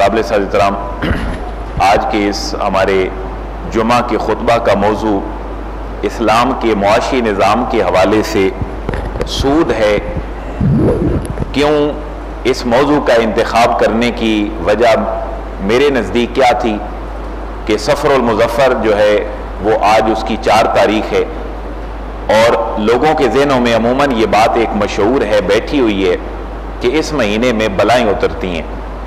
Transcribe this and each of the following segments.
قابل سعادت احترام، آج کے اس ہمارے جمعہ کے خطبہ کا موضوع اسلام کے معاشی نظام کے حوالے سے سود ہے۔ کیوں اس موضوع کا انتخاب کرنے کی وجہ میرے نزدیک کیا تھی کہ صفر المظفر جو ہے وہ آج اس کی 4 تاریخ ہے، اور لوگوں کے ذہنوں میں عموماً یہ بات ایک مشہور ہے، بیٹھی ہوئی ہے کہ اس مہینے میں بلائیں اترتی ہیں،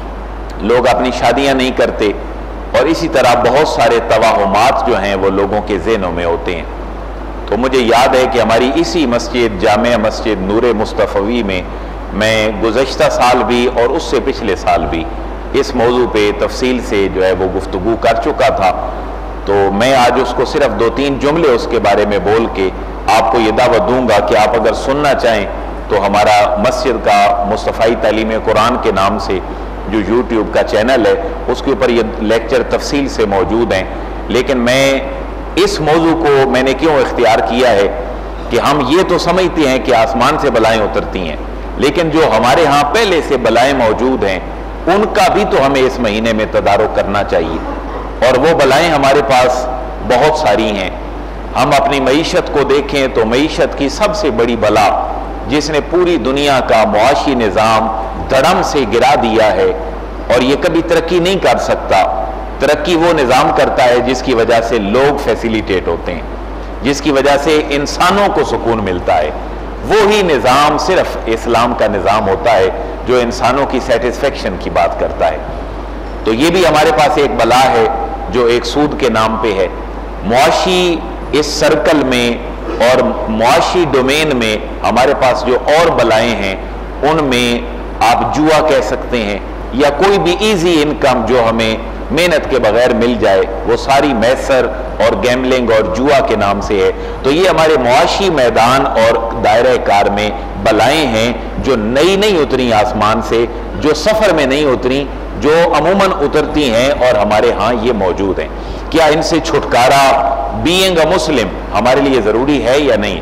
لوگ اپنی شادیاں نہیں کرتے، اور اسی طرح بہت سارے توہمات جو ہیں وہ لوگوں کے ذہنوں میں ہوتے ہیں۔ تو مجھے یاد ہے کہ ہماری اسی مسجد جامع مسجد نور مصطفی میں گزشتہ سال بھی اور اس سے پچھلے سال بھی اس موضوع پہ تفصیل سے جو ہے وہ گفتگو کر چکا تھا۔ تو میں آج اس کو صرف 2-3 جملے اس کے بارے میں بول کے آپ کو یہ دعوت دوں گا کہ آپ اگر سننا چاہیں تو ہمارا مسجد کا مصطفی تعلیم قرآن کے نام سے جو یوٹیوب کا چینل ہے اس کے اوپر یہ لیکچر تفصیل سے موجود ہیں۔ لیکن میں اس موضوع کو میں نے کیوں اختیار کیا ہے کہ ہم یہ تو سمجھتے ہیں کہ آسمان سے بلائیں اترتی ہیں، لیکن جو ہمارے ہاں پہلے سے بلائیں موجود ہیں ان کا بھی تو ہمیں اس مہینے میں تدارک کرنا چاہیے، اور وہ بلائیں ہمارے پاس بہت ساری ہیں۔ ہم اپنی معیشت کو دیکھیں تو معیشت کی سب سے بڑی بلا جس نے پوری دنیا کا معاشی نظام دھڑم سے گرا دیا ہے، اور یہ کبھی ترقی نہیں کر سکتا۔ ترقی وہ نظام کرتا ہے جس کی وجہ سے لوگ فیسیلیٹیٹ ہوتے ہیں، جس کی وجہ سے انسانوں کو سکون ملتا ہے۔ وہی نظام صرف اسلام کا نظام ہوتا ہے جو انسانوں کی سیٹسفیکشن کی بات کرتا ہے۔ تو یہ بھی ہمارے پاس ایک بلا ہے جو ایک سود کے نام پہ ہے۔ معاشی اس سرکل میں اور معاشی ڈومین میں ہمارے پاس جو اور بلائیں ہیں ان میں آپ جوا کہہ سکتے ہیں، یا کوئی بھی ایزی انکم جو ہمیں محنت کے بغیر مل جائے وہ ساری میسر اور گیملنگ اور جوا کے نام سے ہے۔ تو یہ ہمارے معاشی میدان اور دائرہ کار میں بلائیں ہیں جو نئی نہیں اتری آسمان سے، جو سفر میں نہیں اتری، جو عموماً اترتی ہیں اور ہمارے ہاں یہ موجود ہیں۔ کیا ان سے چھٹکارا بینگ اے مسلم ہمارے لیے ضروری ہے یا نہیں؟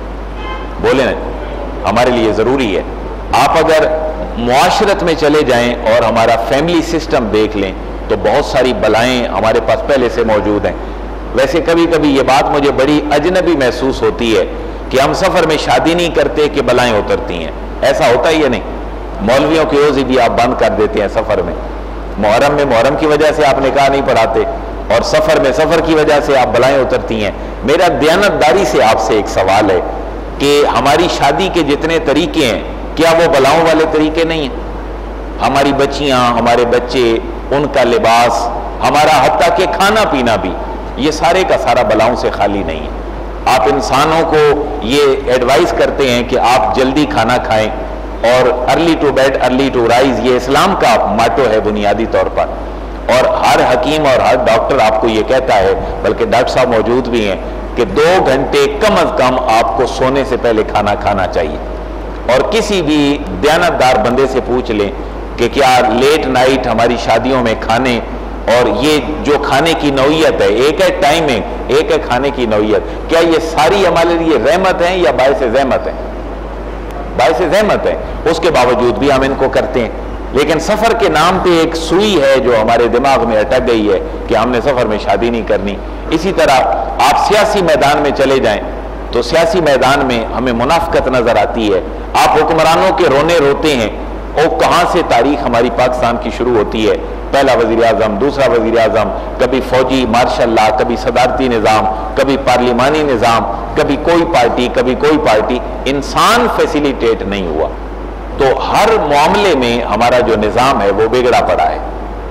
بولیں نا، ہمارے لیے ضروری ہے۔ آپ اگر معاشرت میں چلے جائیں اور ہمارا فیملی سسٹم دیکھ لیں تو بہت ساری بلائیں ہمارے پاس پہلے سے موجود ہیں۔ ویسے کبھی کبھی یہ بات مجھے بڑی اجنبی محسوس ہوتی ہے کہ ہم سفر میں شادی نہیں کرتے کہ بلائیں اترتی ہیں، ایسا ہوتا ہی یا نہیں؟ مولویوں کی روزی بھی آپ بند کر دیتے ہیں سفر میں، محرم میں محرم کی وجہ سے آپ نکاح نہیں پڑھاتے، اور سفر میں سفر کی وجہ سے آپ بلائیں اترتی ہیں۔ میرا دیانتداری سے آپ سے ایک سوال ہے کہ ہماری شادی کے جتنے طریقے ہیں کیا وہ بلاؤں والے طریقے نہیں ہیں؟ ہماری بچیاں، ہمارے بچے، ان کا لباس، ہمارا حتیٰ کہ کھانا پینا بھی، یہ سارے کا سارا بلاؤں سے خالی نہیں ہے۔ آپ انسانوں کو یہ ایڈوائز کرتے ہیں کہ آپ جلدی کھانا کھائیں اور early to bed early to rise, یہ اسلام کا ماٹو ہے بنیادی طور پر، اور ہر حکیم اور ہر ڈاکٹر آپ کو یہ کہتا ہے، بلکہ ڈاکٹر صاحب موجود بھی ہیں، کہ 2 گھنٹے کم از کم آپ کو سونے سے پہلے کھانا کھانا چاہیے۔ اور کسی بھی دیانتدار بندے سے پوچھ لیں کہ کیا لیٹ نائٹ ہماری شادیوں میں کھانے، اور یہ جو کھانے کی نوعیت ہے، ایک ہے ٹائمنگ، ایک ہے کھانے کی نوعیت، کیا یہ ساری ہمارے لیے رحمت ہیں یا باعث زحمت ہیں؟ باعث زحمت ہے، اس کے باوجود بھی ہم ان کو کرتے ہیں۔ لیکن سفر کے نام پہ ایک سوئی ہے جو ہمارے دماغ میں اٹک گئی ہے کہ ہم نے سفر میں شادی نہیں کرنی۔ اسی طرح آپ سیاسی میدان میں چلے جائیں تو سیاسی میدان میں ہمیں منافقت نظر آتی ہے۔ آپ حکمرانوں کے رونے روتے ہیں، اور کہاں سے تاریخ ہماری پاکستان کی شروع ہوتی ہے؟ پہلا وزیر اعظم، دوسرا وزیر اعظم، کبھی فوجی مارشل لا، کبھی صدارتی نظام، کبھی پارلیمانی نظام، کبھی کوئی پارٹی، کبھی کوئی پارٹی، انسان فیسیلیٹیٹ نہیں ہوا۔ تو ہر معاملے میں ہمارا جو نظام ہے وہ بگڑا پڑا ہے۔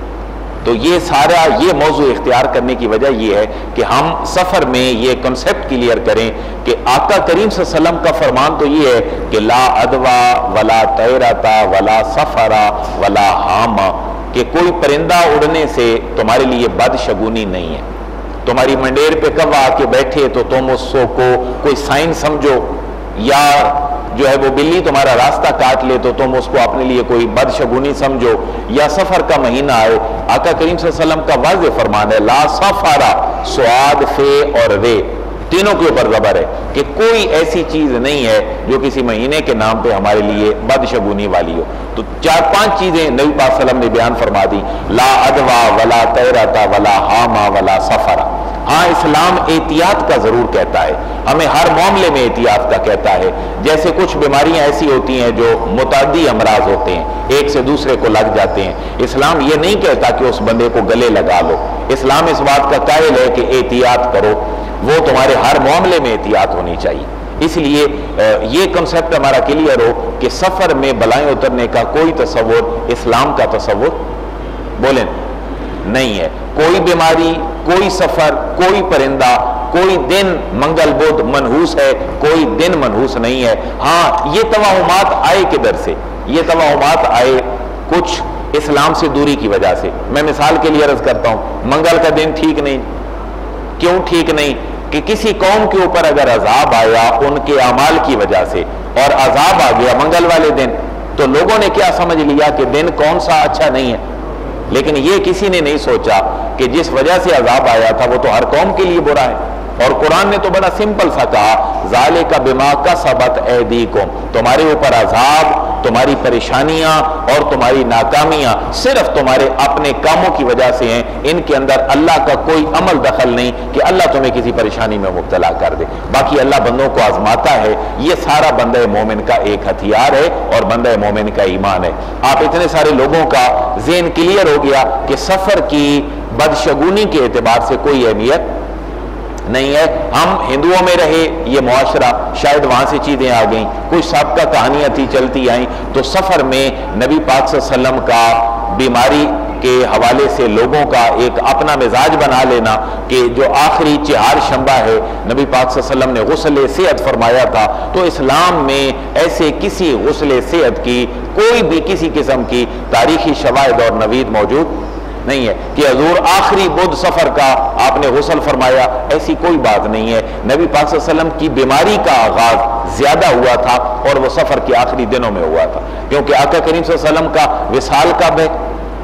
تو یہ سارا یہ موضوع اختیار کرنے کی وجہ یہ ہے کہ ہم سفر میں یہ کنسیپٹ کلیئر کریں کہ آقا کریم صلی اللہ علیہ وسلم کا فرمان تو یہ ہے کہ لا ادوا ولا طیرتا ولا سفرا ولا حاما، کہ کوئی پرندہ اڑنے سے تمہارے لیے بدشگونی نہیں ہے۔ تمہاری منڈیر پہ کب آ کے بیٹھے تو تم اس کو کوئی سائن سمجھو، یا جو ہے وہ بلی تمہارا راستہ کاٹ لے تو تم اس کو اپنے لیے کوئی بدشگونی سمجھو، یا سفر کا مہینہ آئے۔ آقا کریم صلی اللہ علیہ وسلم کا واضح فرمان ہے لا سفارا، سواد فے اور رے، تینوں کے اوپر زبر ہے کہ کوئی ایسی چیز نہیں ہے جو کسی مہینے کے نام پہ ہمارے لیے بدشگونی والی ہو. تو 4-5 چیزیں نبی پاک صلی اللہ علیہ وسلم نے بیان فرما دی. لا ادوا ولا تیرتا ولا حاما ولا سفرا. ہاں اسلام احتیاط کا ضرور کہتا ہے, ہمیں ہر معاملے میں احتیاط کا کہتا ہے. جیسے کچھ بیماریاں ایسی ہوتی ہیں جو متعدی امراض ہوتے ہیں, ایک سے دوسرے کو لگ جاتے ہیں, اسلام یہ نہیں کہتا کہ اس بندے کو گلے لگا لو. اسلام اس بات کا قائل ہے کہ احتیاط کرو, وہ تمہارے ہر معاملے میں احتیاط ہونی چاہیے. اس لیے یہ کنسیپٹ ہمارا کلیئر ہو کہ سفر میں بلائیں اترنے کا کوئی تصور اسلام کا تصور بولیں نہیں ہے. کوئی بیماری, کوئی سفر, کوئی پرندہ, کوئی دن منگل بدھ منحوس ہے, کوئی دن منحوس نہیں ہے. ہاں یہ توہمات آئے کدھر سے؟ یہ توہمات آئے کچھ اسلام سے دوری کی وجہ سے. میں مثال کے لیے عرض کرتا ہوں, منگل کا دن ٹھیک نہیں. کیوں ٹھیک نہیں؟ کہ کسی قوم کے اوپر اگر عذاب آیا ان کے اعمال کی وجہ سے اور عذاب آ گیا منگل والے دن, تو لوگوں نے کیا سمجھ لیا کہ دن کون سا اچھا نہیں ہے. لیکن یہ کسی نے نہیں سوچا کہ جس وجہ سے عذاب آیا تھا وہ تو ہر قوم کے لیے برا ہے. اور قرآن نے تو بڑا سمپل سا کہا, ذالک بما کسبت ایدیکم, تمہارے اوپر عذاب, تمہاری پریشانیاں اور تمہاری ناکامیاں صرف تمہارے اپنے کاموں کی وجہ سے ہیں. ان کے اندر اللہ کا کوئی عمل دخل نہیں کہ اللہ تمہیں کسی پریشانی میں مبتلا کر دے. باقی اللہ بندوں کو آزماتا ہے. یہ سارا بندہ مومن کا ایک ہتھیار ہے اور بندہ مومن کا ایمان ہے. آپ اتنے سارے لوگوں کا ذہن کلیئر ہو گیا کہ سفر کی بدشگونی کے اعتبار سے کوئی اہمیت نہیں ہے. ہم ہندوؤں میں رہے یہ معاشرہ, شاید وہاں سے چیزیں آ گئیں, کچھ سابقہ کہانیاں تھی چلتی آئیں. تو سفر میں نبی پاک صلی اللہ علیہ وسلم کا بیماری کے حوالے سے لوگوں کا ایک اپنا مزاج بنا لینا کہ جو آخری چہار شنبہ ہے نبی پاک صلی اللہ علیہ وسلم نے غسل صحت فرمایا تھا. تو اسلام میں ایسے کسی غسل صحت کی کوئی بھی کسی قسم کی تاریخی شواہد اور نوید موجود نہیں ہے کہ حضور آخری بدھ سفر کا آپ نے غسل فرمایا. ایسی کوئی بات نہیں ہے. نبی پاک صلی اللہ علیہ وسلم کی بیماری کا آغاز زیادہ ہوا تھا اور وہ سفر کے آخری دنوں میں ہوا تھا, کیونکہ آقا کریم صلی اللہ علیہ وسلم کا وصال کب ہے؟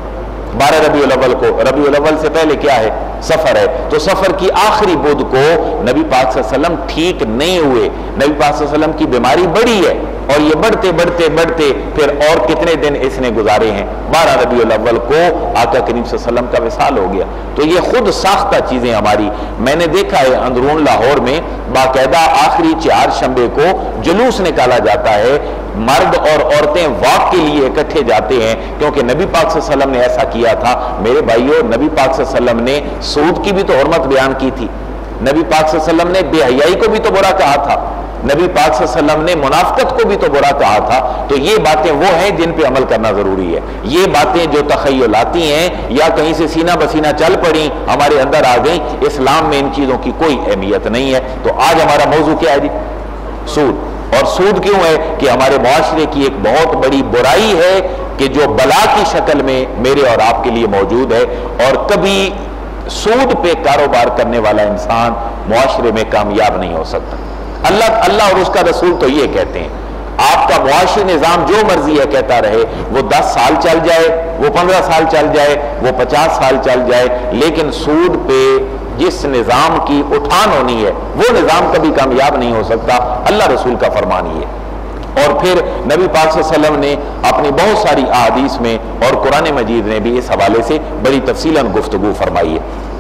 12 ربیع الاول کو. ربیع الاول سے پہلے کیا ہے؟ سفر ہے. تو سفر کی آخری بدھ کو نبی پاک صلی اللہ علیہ وسلم ٹھیک نہیں ہوئے. نبی پاک صلی اللہ علیہ وسلم کی بیماری بڑی ہے اور یہ بڑھتے بڑھتے بڑھتے پھر اور کتنے دن اس نے گزارے ہیں. 12 ربیع الاول کو آقا کریم صلی اللہ علیہ وسلم کا وصال ہو گیا. تو یہ خود ساختہ چیزیں ہماری. میں نے دیکھا ہے اندرون لاہور میں باقاعدہ آخری چہار شنبے کو جلوس نکالا جاتا ہے, مرد اور عورتیں واک کے لیے اکٹھے جاتے ہیں کیونکہ نبی پاک صلی اللہ علیہ وسلم نے ایسا کیا تھا. میرے بھائیو, نبی پاک صلی اللہ علیہ وسلم نے سود کی بھی تو حرمت بیان کی تھی. نبی پاک صلی اللہ علیہ وسلم نے بے حیائی کو بھی تو برا کہا تھا. نبی پاک صلی اللہ علیہ وسلم نے منافقت کو بھی تو برا کہا تھا. تو یہ باتیں وہ ہیں جن پہ عمل کرنا ضروری ہے. یہ باتیں جو تخیلاتی ہیں یا کہیں سے سینہ بسینہ چل پڑیں ہمارے اندر آ گئیں, اسلام میں ان چیزوں کی کوئی اہمیت نہیں ہے. تو آج ہمارا موضوع کیا ہے جی؟ سود. اور سود کیوں ہے؟ کہ ہمارے معاشرے کی ایک بہت بڑی برائی ہے کہ جو بلا کی شکل میں میرے اور آپ کے لیے موجود ہے, اور کبھی سود پہ کاروبار کرنے والا انسان معاشرے میں کامیاب نہیں ہو سکتا. اللہ اور اس کا رسول تو یہ کہتے ہیں آپ کا معاشی نظام جو مرضی ہے کہتا رہے, وہ 10 سال چل جائے, وہ 15 سال چل جائے, وہ 50 سال چل جائے, لیکن سود پہ جس نظام کی اٹھان ہونی ہے وہ نظام کبھی کامیاب نہیں ہو سکتا. اللہ رسول کا فرمان ہی ہے. اور پھر نبی پاک صلی اللہ علیہ وسلم نے اپنی بہت ساری احادیث میں اور قرآن مجید نے بھی اس حوالے سے بڑی تفصیلاً گفتگو فرمائی ہے.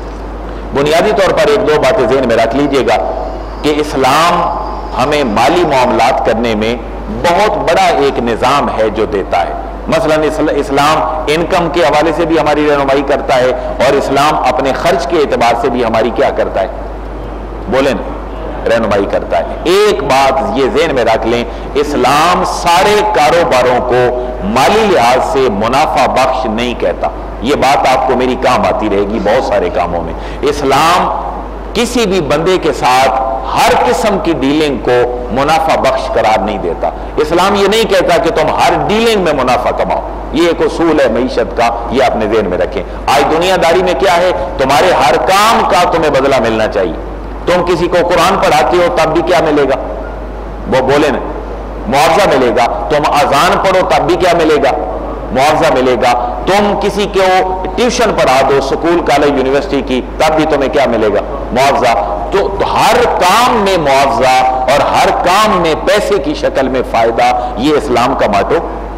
بنیادی طور پر 1-2 باتیں ذہن میں رکھ لیجئے گا کہ اسلام ہمیں مالی معاملات کرنے میں بہت بڑا ایک نظام ہے جو دیتا ہے. مثلا اسلام انکم کے حوالے سے بھی ہماری رہنمائی کرتا ہے, اور اسلام اپنے خرچ کے اعتبار سے بھی ہماری کیا کرتا ہے؟ بولیں, رہنمائی کرتا ہے. ایک بات یہ ذہن میں رکھ لیں, اسلام سارے کاروباروں کو مالی لحاظ سے منافع بخش نہیں کہتا. یہ بات آپ کو میری کام آتی رہے گی بہت سارے کاموں میں. اسلام کسی بھی بندے کے ساتھ ہر قسم کی ڈیلنگ کو منافع بخش قرار نہیں دیتا. اسلام یہ نہیں کہتا کہ تم ہر ڈیلنگ میں منافع کماؤ. یہ ایک اصول ہے معیشت کا, یہ اپنے ذہن میں رکھیں. آج دنیا داری میں کیا ہے, تمہارے ہر کام کا تمہیں بدلہ ملنا چاہیے. تم کسی کو قرآن پڑھاتے ہو تب بھی کیا ملے گا؟ وہ بولے نا, معاوضہ ملے گا. تم اذان پڑھو تب بھی کیا ملے گا؟ معاوضہ ملے گا. تم کسی کو ٹیوشن پڑھا دو اسکول کالج یونیورسٹی کی تب بھی تمہیں کیا ملے گا؟ معاوضہ. تو ہر کام میں معاوضہ اور ہر کام میں پیسے کی شکل میں فائدہ، یہ اسلام کا ماٹو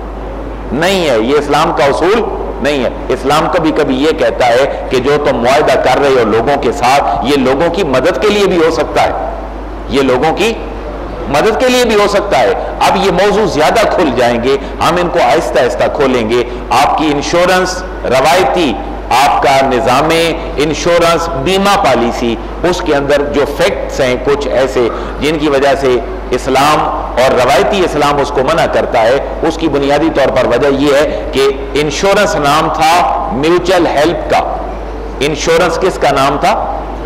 نہیں ہے، یہ اسلام کا اصول نہیں ہے۔ اسلام کبھی کبھی یہ کہتا ہے کہ جو تم معاہدہ کر رہے ہو لوگوں کے ساتھ، یہ لوگوں کی مدد کے لیے بھی ہو سکتا ہے، یہ لوگوں کی مدد کے لیے بھی ہو سکتا ہے۔ اب یہ موضوع زیادہ کھل جائیں گے، ہم ان کو آہستہ آہستہ کھولیں گے۔ آپ کی انشورنس روایتی، آپ کا نظام انشورنس بیمہ پالیسی، اس کے اندر جو فیکٹس ہیں کچھ ایسے جن کی وجہ سے اسلام اور روایتی اسلام اس کو منع کرتا ہے، اس کی بنیادی طور پر وجہ یہ ہے کہ انشورنس نام تھا میوچل ہیلپ کا۔ انشورنس کس کا نام تھا؟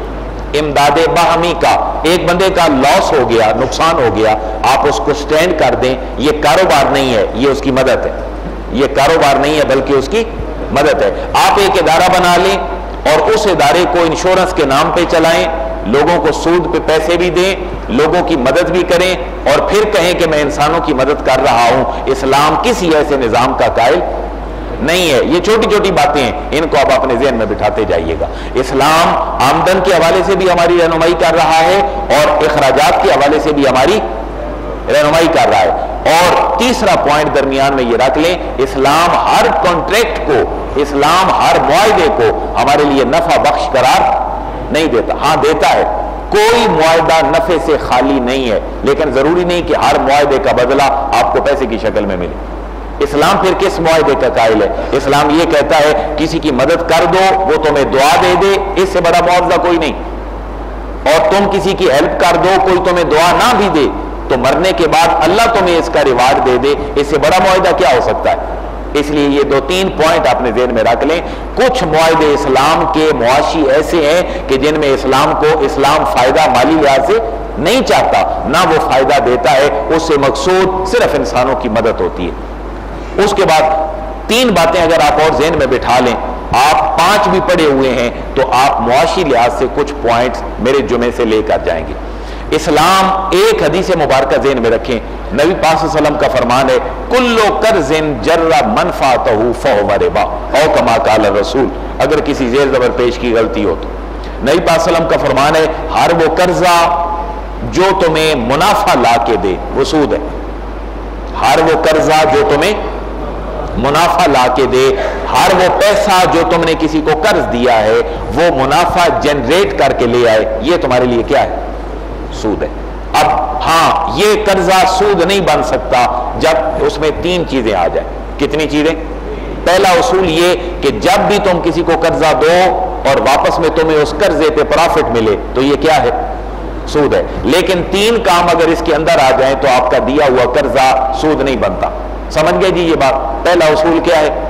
امداد باہمی کا۔ ایک بندے کا لاس ہو گیا، نقصان ہو گیا، آپ اس کو سٹینڈ کر دیں، یہ کاروبار نہیں ہے، یہ اس کی مدد ہے۔ یہ کاروبار نہیں ہے بلکہ اس کی مدد ہے۔ آپ ایک ادارہ بنا لیں اور اس ادارے کو انشورنس کے نام پہ چلائیں، لوگوں کو سود پہ پیسے بھی دیں، لوگوں کی مدد بھی کریں، اور پھر کہیں کہ میں انسانوں کی مدد کر رہا ہوں۔ اسلام کسی ایسے نظام کا قائل نہیں ہے۔ یہ چھوٹی چھوٹی باتیں ہیں، ان کو آپ اپنے ذہن میں بٹھاتے جائیے گا۔ اسلام آمدن کے حوالے سے بھی ہماری رہنمائی کر رہا ہے اور اخراجات کے حوالے سے بھی ہماری رہنمائی کر رہا ہے۔ اور تیسرا پوائنٹ درمیان میں یہ رکھ لیں، اسلام ہر کانٹریکٹ کو، اسلام ہر معاہدے کو ہمارے لیے نفع بخش قرار نہیں دیتا۔ ہاں دیتا ہے، کوئی معاہدہ نفع سے خالی نہیں ہے، لیکن ضروری نہیں کہ ہر معاہدے کا بدلہ آپ کو پیسے کی شکل میں ملے۔ اسلام پھر کس معاہدے کا قائل ہے؟ اسلام یہ کہتا ہے کسی کی مدد کر دو، وہ تمہیں دعا دے دے، اس سے بڑا معاوضہ کوئی نہیں۔ اور تم کسی کی ہیلپ کر دو، کوئی تمہیں دعا نہ بھی دے تو مرنے کے بعد اللہ تمہیں اس کا ریوارڈ دے دے، اس سے بڑا معاہدہ کیا ہو سکتا ہے؟ اس لیے یہ دو تین پوائنٹ اپنے ذہن میں رکھ لیں۔ کچھ معاہدے اسلام کے معاشی ایسے ہیں کہ جن میں اسلام فائدہ مالی لحاظ سے نہیں چاہتا، نہ وہ فائدہ دیتا ہے، اس سے مقصود صرف انسانوں کی مدد ہوتی ہے۔ اس کے بعد تین باتیں اگر آپ اور ذہن میں بٹھا لیں، آپ 5 بھی پڑھے ہوئے ہیں تو آپ معاشی لحاظ سے کچھ پوائنٹس میرے جمعے سے لے کر جائیں گے۔ اسلام ایک حدیث مبارکہ ذہن میں رکھیں، نبی پاک صلی اللہ علیہ وسلم کا فرمان ہے کلو قرض جر منفعتہ فہو ربا او کما قال الرسول۔ اگر کسی زیر زبر پیش کی غلطی ہو تو نبی پاک صلی اللہ علیہ وسلم کا فرمان ہے ہر وہ قرضہ جو تمہیں منافع لا کے دے وہ سود ہے۔ ہر وہ قرضہ جو تمہیں منافع لا کے دے، ہر وہ پیسہ جو تم نے کسی کو قرض دیا ہے وہ منافع جنریٹ کر کے لے آئے، یہ تمہارے لیے کیا ہے؟ سود ہے۔ اب ہاں یہ قرضہ سود نہیں بن سکتا جب اس میں 3 چیزیں آ جائیں۔ کتنی چیزیں؟ پہلا اصول یہ کہ جب بھی تم کسی کو قرضہ دو اور واپس میں تمہیں اس قرضے پہ پرافٹ ملے تو یہ کیا ہے؟ سود ہے۔ لیکن 3 کام اگر اس کے اندر آ جائیں تو آپ کا دیا ہوا قرضہ سود نہیں بنتا۔ سمجھ گئے جی یہ بات؟ پہلا اصول کیا ہے؟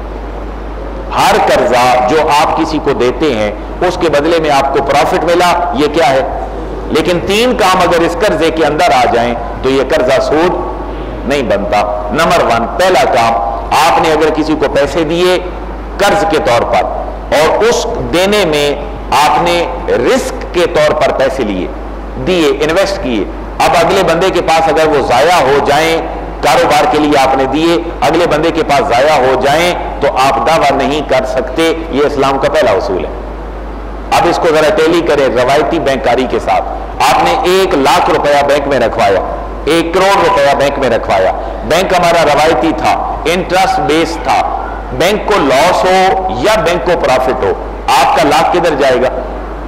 ہر قرضہ جو آپ کسی کو دیتے ہیں اس کے بدلے میں آپ کو پرافٹ ملا، یہ کیا ہے؟ لیکن 3 کام اگر اس قرضے کے اندر آ جائیں تو یہ قرضہ سود نہیں بنتا۔ نمبر 1، پہلا کام، آپ نے اگر کسی کو پیسے دیے قرض کے طور پر اور اس دینے میں آپ نے رسک کے طور پر پیسے دیے، انویسٹ کیے، اب اگلے بندے کے پاس اگر وہ ضائع ہو جائیں، کاروبار کے لیے آپ نے دیے، اگلے بندے کے پاس ضائع ہو جائیں تو آپ دعویٰ نہیں کر سکتے۔ یہ اسلام کا پہلا اصول ہے۔ اب اس کو ذرا ٹیلی کریں روایتی بینکاری کے ساتھ۔ آپ نے 1 لاکھ روپیہ بینک میں رکھوایا، 1 کروڑ روپیہ بینک میں رکھوایا، بینک ہمارا روایتی تھا، انٹرسٹ بیس تھا، بینک کو لاس ہو یا بینک کو پرافٹ ہو، آپ کا لاکھ کدھر جائے گا؟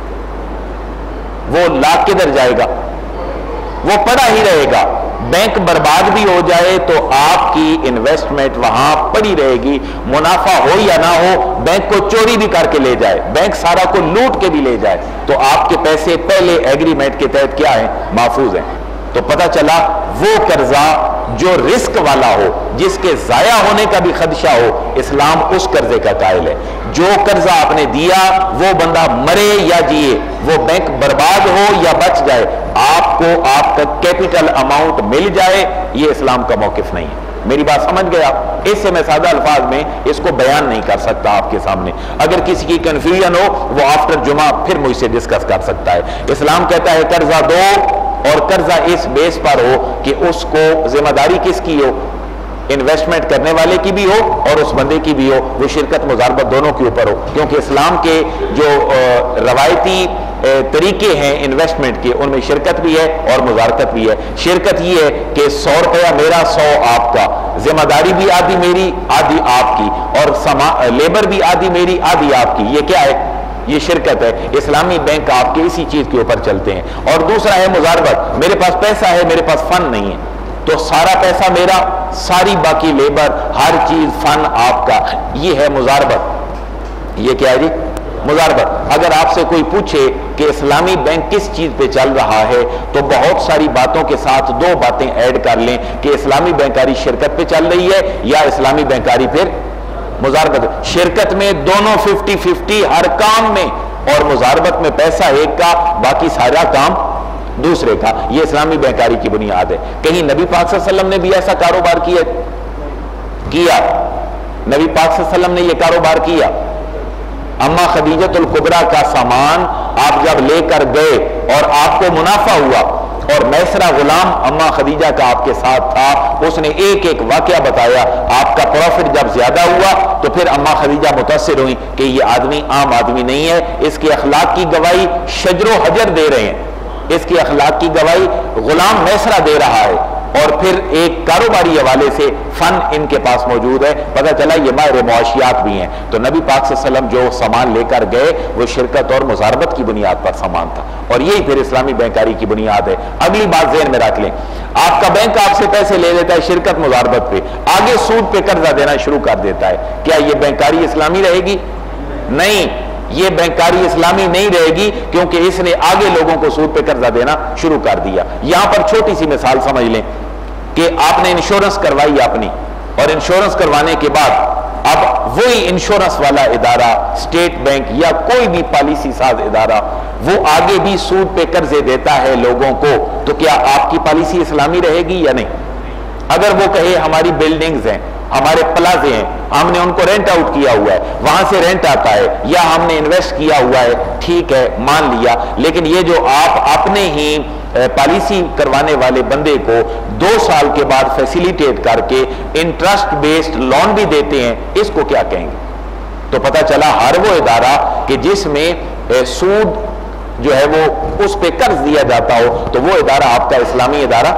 وہ لاکھ کدھر جائے گا؟ وہ پڑا ہی رہے گا۔ بینک برباد بھی ہو جائے تو آپ کی انویسٹمنٹ وہاں پڑی رہے گی، منافع ہو یا نہ ہو، بینک کو چوری بھی کر کے لے جائے، بینک سارا کو لوٹ کے بھی لے جائے تو آپ کے پیسے پہلے ایگریمنٹ کے تحت کیا ہیں؟ محفوظ ہیں۔ تو پتہ چلا وہ قرضہ جو رسک والا ہو، جس کے ضائع ہونے کا بھی خدشہ ہو، اسلام اس قرضے کا قائل ہے۔ جو قرضہ آپ نے دیا وہ بندہ مرے یا جیے، وہ بینک برباد ہو یا بچ جائے، آپ کو آپ کا کیپٹل اماؤنٹ مل جائے، یہ اسلام کا موقف نہیں ہے۔ میری بات سمجھ گیا؟ اس سے میں سادہ الفاظ میں اس کو بیان نہیں کر سکتا آپ کے سامنے۔ اگر کسی کی کنفیوژن ہو وہ آفٹر جمعہ پھر مجھ سے ڈسکس کر سکتا ہے۔ اسلام کہتا ہے قرضہ دو اور قرضہ اس بیس پر ہو کہ اس کو ذمہ داری کس کی ہو؟ انویسٹمنٹ کرنے والے کی بھی ہو اور اس بندے کی بھی ہو، وہ شرکت مضاربت دونوں کے اوپر ہو، کیونکہ اسلام کے جو روایتی طریقے ہیں انویسٹمنٹ کے، ان میں شرکت بھی ہے اور مزارکت بھی ہے۔ شرکت یہ ہے کہ 100 روپیہ میرا 100 آپ کا، ذمہ داری بھی آدھی میری آدھی آپ کی، اور لیبر بھی آدھی میری آدھی آپ کی، یہ کیا ہے؟ یہ شرکت ہے۔ اسلامی بینک آپ کے اسی چیز کے اوپر چلتے ہیں۔ اور دوسرا ہے مزاربت، میرے پاس پیسہ ہے، میرے پاس فن نہیں ہے، تو سارا پیسہ میرا، ساری باقی لیبر، ہر چیز، فن آپ کا، یہ ہے مزاربت۔ یہ کیا ہے جی؟ مزاربت۔ اگر آپ سے کوئی پوچھے کہ اسلامی بینک کس چیز پہ چل رہا ہے تو بہت ساری باتوں کے ساتھ دو باتیں ایڈ کر لیں کہ اسلامی بینکاری شرکت پہ چل رہی ہے یا اسلامی بینکاری پھر مزاربت۔ شرکت میں دونوں 50-50 ہر کام میں، اور مزاربت میں پیسہ ایک کا، باقی سارا کام دوسرے کا۔ یہ اسلامی بینکاری کی بنیاد ہے۔ کہیں نبی پاک صلی اللہ علیہ وسلم نے بھی ایسا کاروبار کیا؟ نبی پاک صلی اللہ علیہ وسلم نے یہ کاروبار کیا؟ اما خدیجۃ الکبریٰ کا سامان آپ جب لے کر گئے اور آپ کو منافع ہوا، اور میسرہ غلام اما خدیجہ کا آپ کے ساتھ تھا، اس نے ایک ایک واقعہ بتایا، آپ کا پروفٹ جب زیادہ ہوا تو پھر اما خدیجہ متاثر ہوئی کہ یہ آدمی عام آدمی نہیں ہے، اس کے اخلاق کی گواہی شجر و حجر دے رہے ہیں، اس کی اخلاق کی گواہی غلام میسرہ دے رہا ہے، اور پھر ایک کاروباری حوالے سے فن ان کے پاس موجود ہے، پتہ چلا یہ ماہر معاشیات بھی ہیں۔ تو نبی پاک صلی اللہ علیہ وسلم جو سامان لے کر گئے وہ شرکت اور مزاربت کی بنیاد پر سامان تھا، اور یہی پھر اسلامی بینکاری کی بنیاد ہے۔ اگلی بات ذہن میں رکھ لیں، آپ کا بینک آپ سے پیسے لے لیتا ہے شرکت مزاربت پہ، آگے سود پہ قرضہ دینا شروع کر دیتا ہے، کیا یہ بینکاری اسلامی رہے گی؟ نہیں، یہ بینکاری اسلامی نہیں رہے گی، کیونکہ اس نے آگے لوگوں کو سود پہ قرضہ دینا شروع کر دیا۔ یہاں پر چھوٹی سی مثال سمجھ لیں کہ آپ نے انشورنس کروائی اپنی، اور انشورنس کروانے کے بعد اب وہی انشورنس والا ادارہ، اسٹیٹ بینک یا کوئی بھی پالیسی ساز ادارہ، وہ آگے بھی سود پہ قرضے دیتا ہے لوگوں کو، تو کیا آپ کی پالیسی اسلامی رہے گی یا نہیں؟ اگر وہ کہے ہماری بلڈنگز ہیں، ہمارے پلازے ہیں، ہم نے ان کو رینٹ آؤٹ کیا ہوا ہے، وہاں سے رینٹ آتا ہے، یا ہم نے انویسٹ کیا ہوا ہے، ٹھیک ہے مان لیا، لیکن یہ جو آپ اپنے ہی پالیسی کروانے والے بندے کو 2 سال کے بعد فیسیلیٹیٹ کر کے انٹرسٹ بیسڈ لون بھی دیتے ہیں، اس کو کیا کہیں گے؟ تو پتہ چلا ہر وہ ادارہ کہ جس میں سود جو ہے وہ اس پہ قرض دیا جاتا ہو تو وہ ادارہ آپ کا اسلامی ادارہ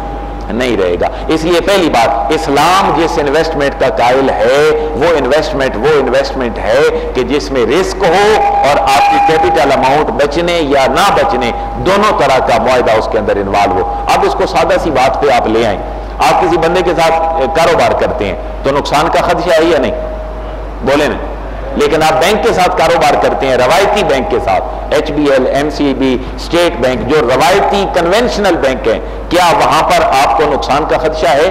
نہیں رہے گا۔ اس لیے پہلی بات، اسلام جس انویسٹمنٹ کا قائل ہے وہ انویسٹمنٹ ہے کہ جس میں رسک ہو اور آپ کی کیپٹل اماؤنٹ بچنے یا نہ بچنے دونوں طرح کا معاہدہ اس کے اندر انوالو ہو۔ اب اس کو سادہ سی بات پہ آپ لے آئیں، آپ کسی بندے کے ساتھ کاروبار کرتے ہیں تو نقصان کا خدشہ ہے یا نہیں؟ بولے نا۔ لیکن آپ بینک کے ساتھ کاروبار کرتے ہیں، روایتی بینک کے ساتھ، H B L, M C B, state bank, جو روایتی کنونشنل بینک ہیں، کیا وہاں پر آپ کو نقصان کا خدشہ ہے؟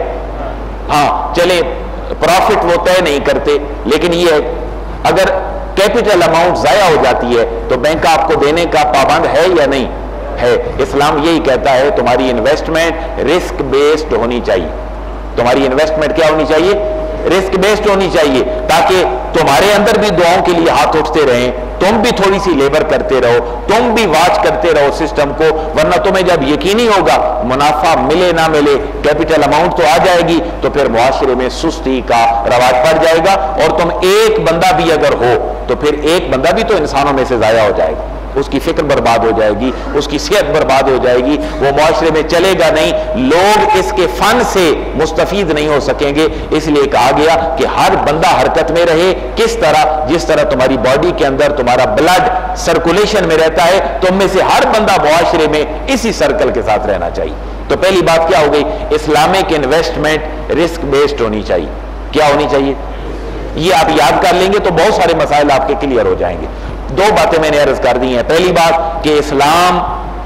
ہاں چلیں پروفٹ وہ طے نہیں کرتے، لیکن یہ اگر کیپٹل اماؤنٹ ضائع ہو جاتی ہے تو بینک آپ کو دینے کا پابند ہے یا نہیں ہے؟ اسلام یہی کہتا ہے تمہاری انویسٹمنٹ رسک بیسڈ ہونی چاہیے۔ تمہاری انویسٹمنٹ کیا ہونی چاہیے؟ رسک بیسڈ ہونی چاہیے، تاکہ تمہارے اندر بھی دعاؤں کے لیے ہاتھ اٹھتے رہیں، تم بھی تھوڑی سی لیبر کرتے رہو، تم بھی واچ کرتے رہو سسٹم کو، ورنہ تمہیں جب یقینی ہوگا منافع ملے نہ ملے کیپٹل اماؤنٹ تو آ جائے گی، تو پھر معاشرے میں سستی کا رواج پڑ جائے گا، اور تم ایک بندہ بھی اگر ہو تو پھر ایک بندہ بھی تو انسانوں میں سے ضائع ہو جائے گا، اس کی فکر برباد ہو جائے گی، اس کی صحت برباد ہو جائے گی، وہ معاشرے میں چلے گا نہیں، لوگ اس کے فن سے مستفید نہیں ہو سکیں گے۔ اس لیے کہا گیا کہ ہر بندہ حرکت میں رہے، کس طرح؟ جس طرح تمہاری باڈی کے اندر تمہارا بلڈ سرکولیشن میں رہتا ہے، تم میں سے ہر بندہ معاشرے میں اسی سرکل کے ساتھ رہنا چاہیے۔ تو پہلی بات کیا ہو گئی؟ اسلامک انویسٹمنٹ رسک بیسڈ ہونی چاہیے۔ کیا ہونی چاہیے؟ یہ آپ یاد کر لیں گے تو بہت سارے مسائل آپ کے کلیئر ہو جائیں گے۔ 2 باتیں میں نے عرض کر دی ہیں۔ پہلی بات کہ اسلام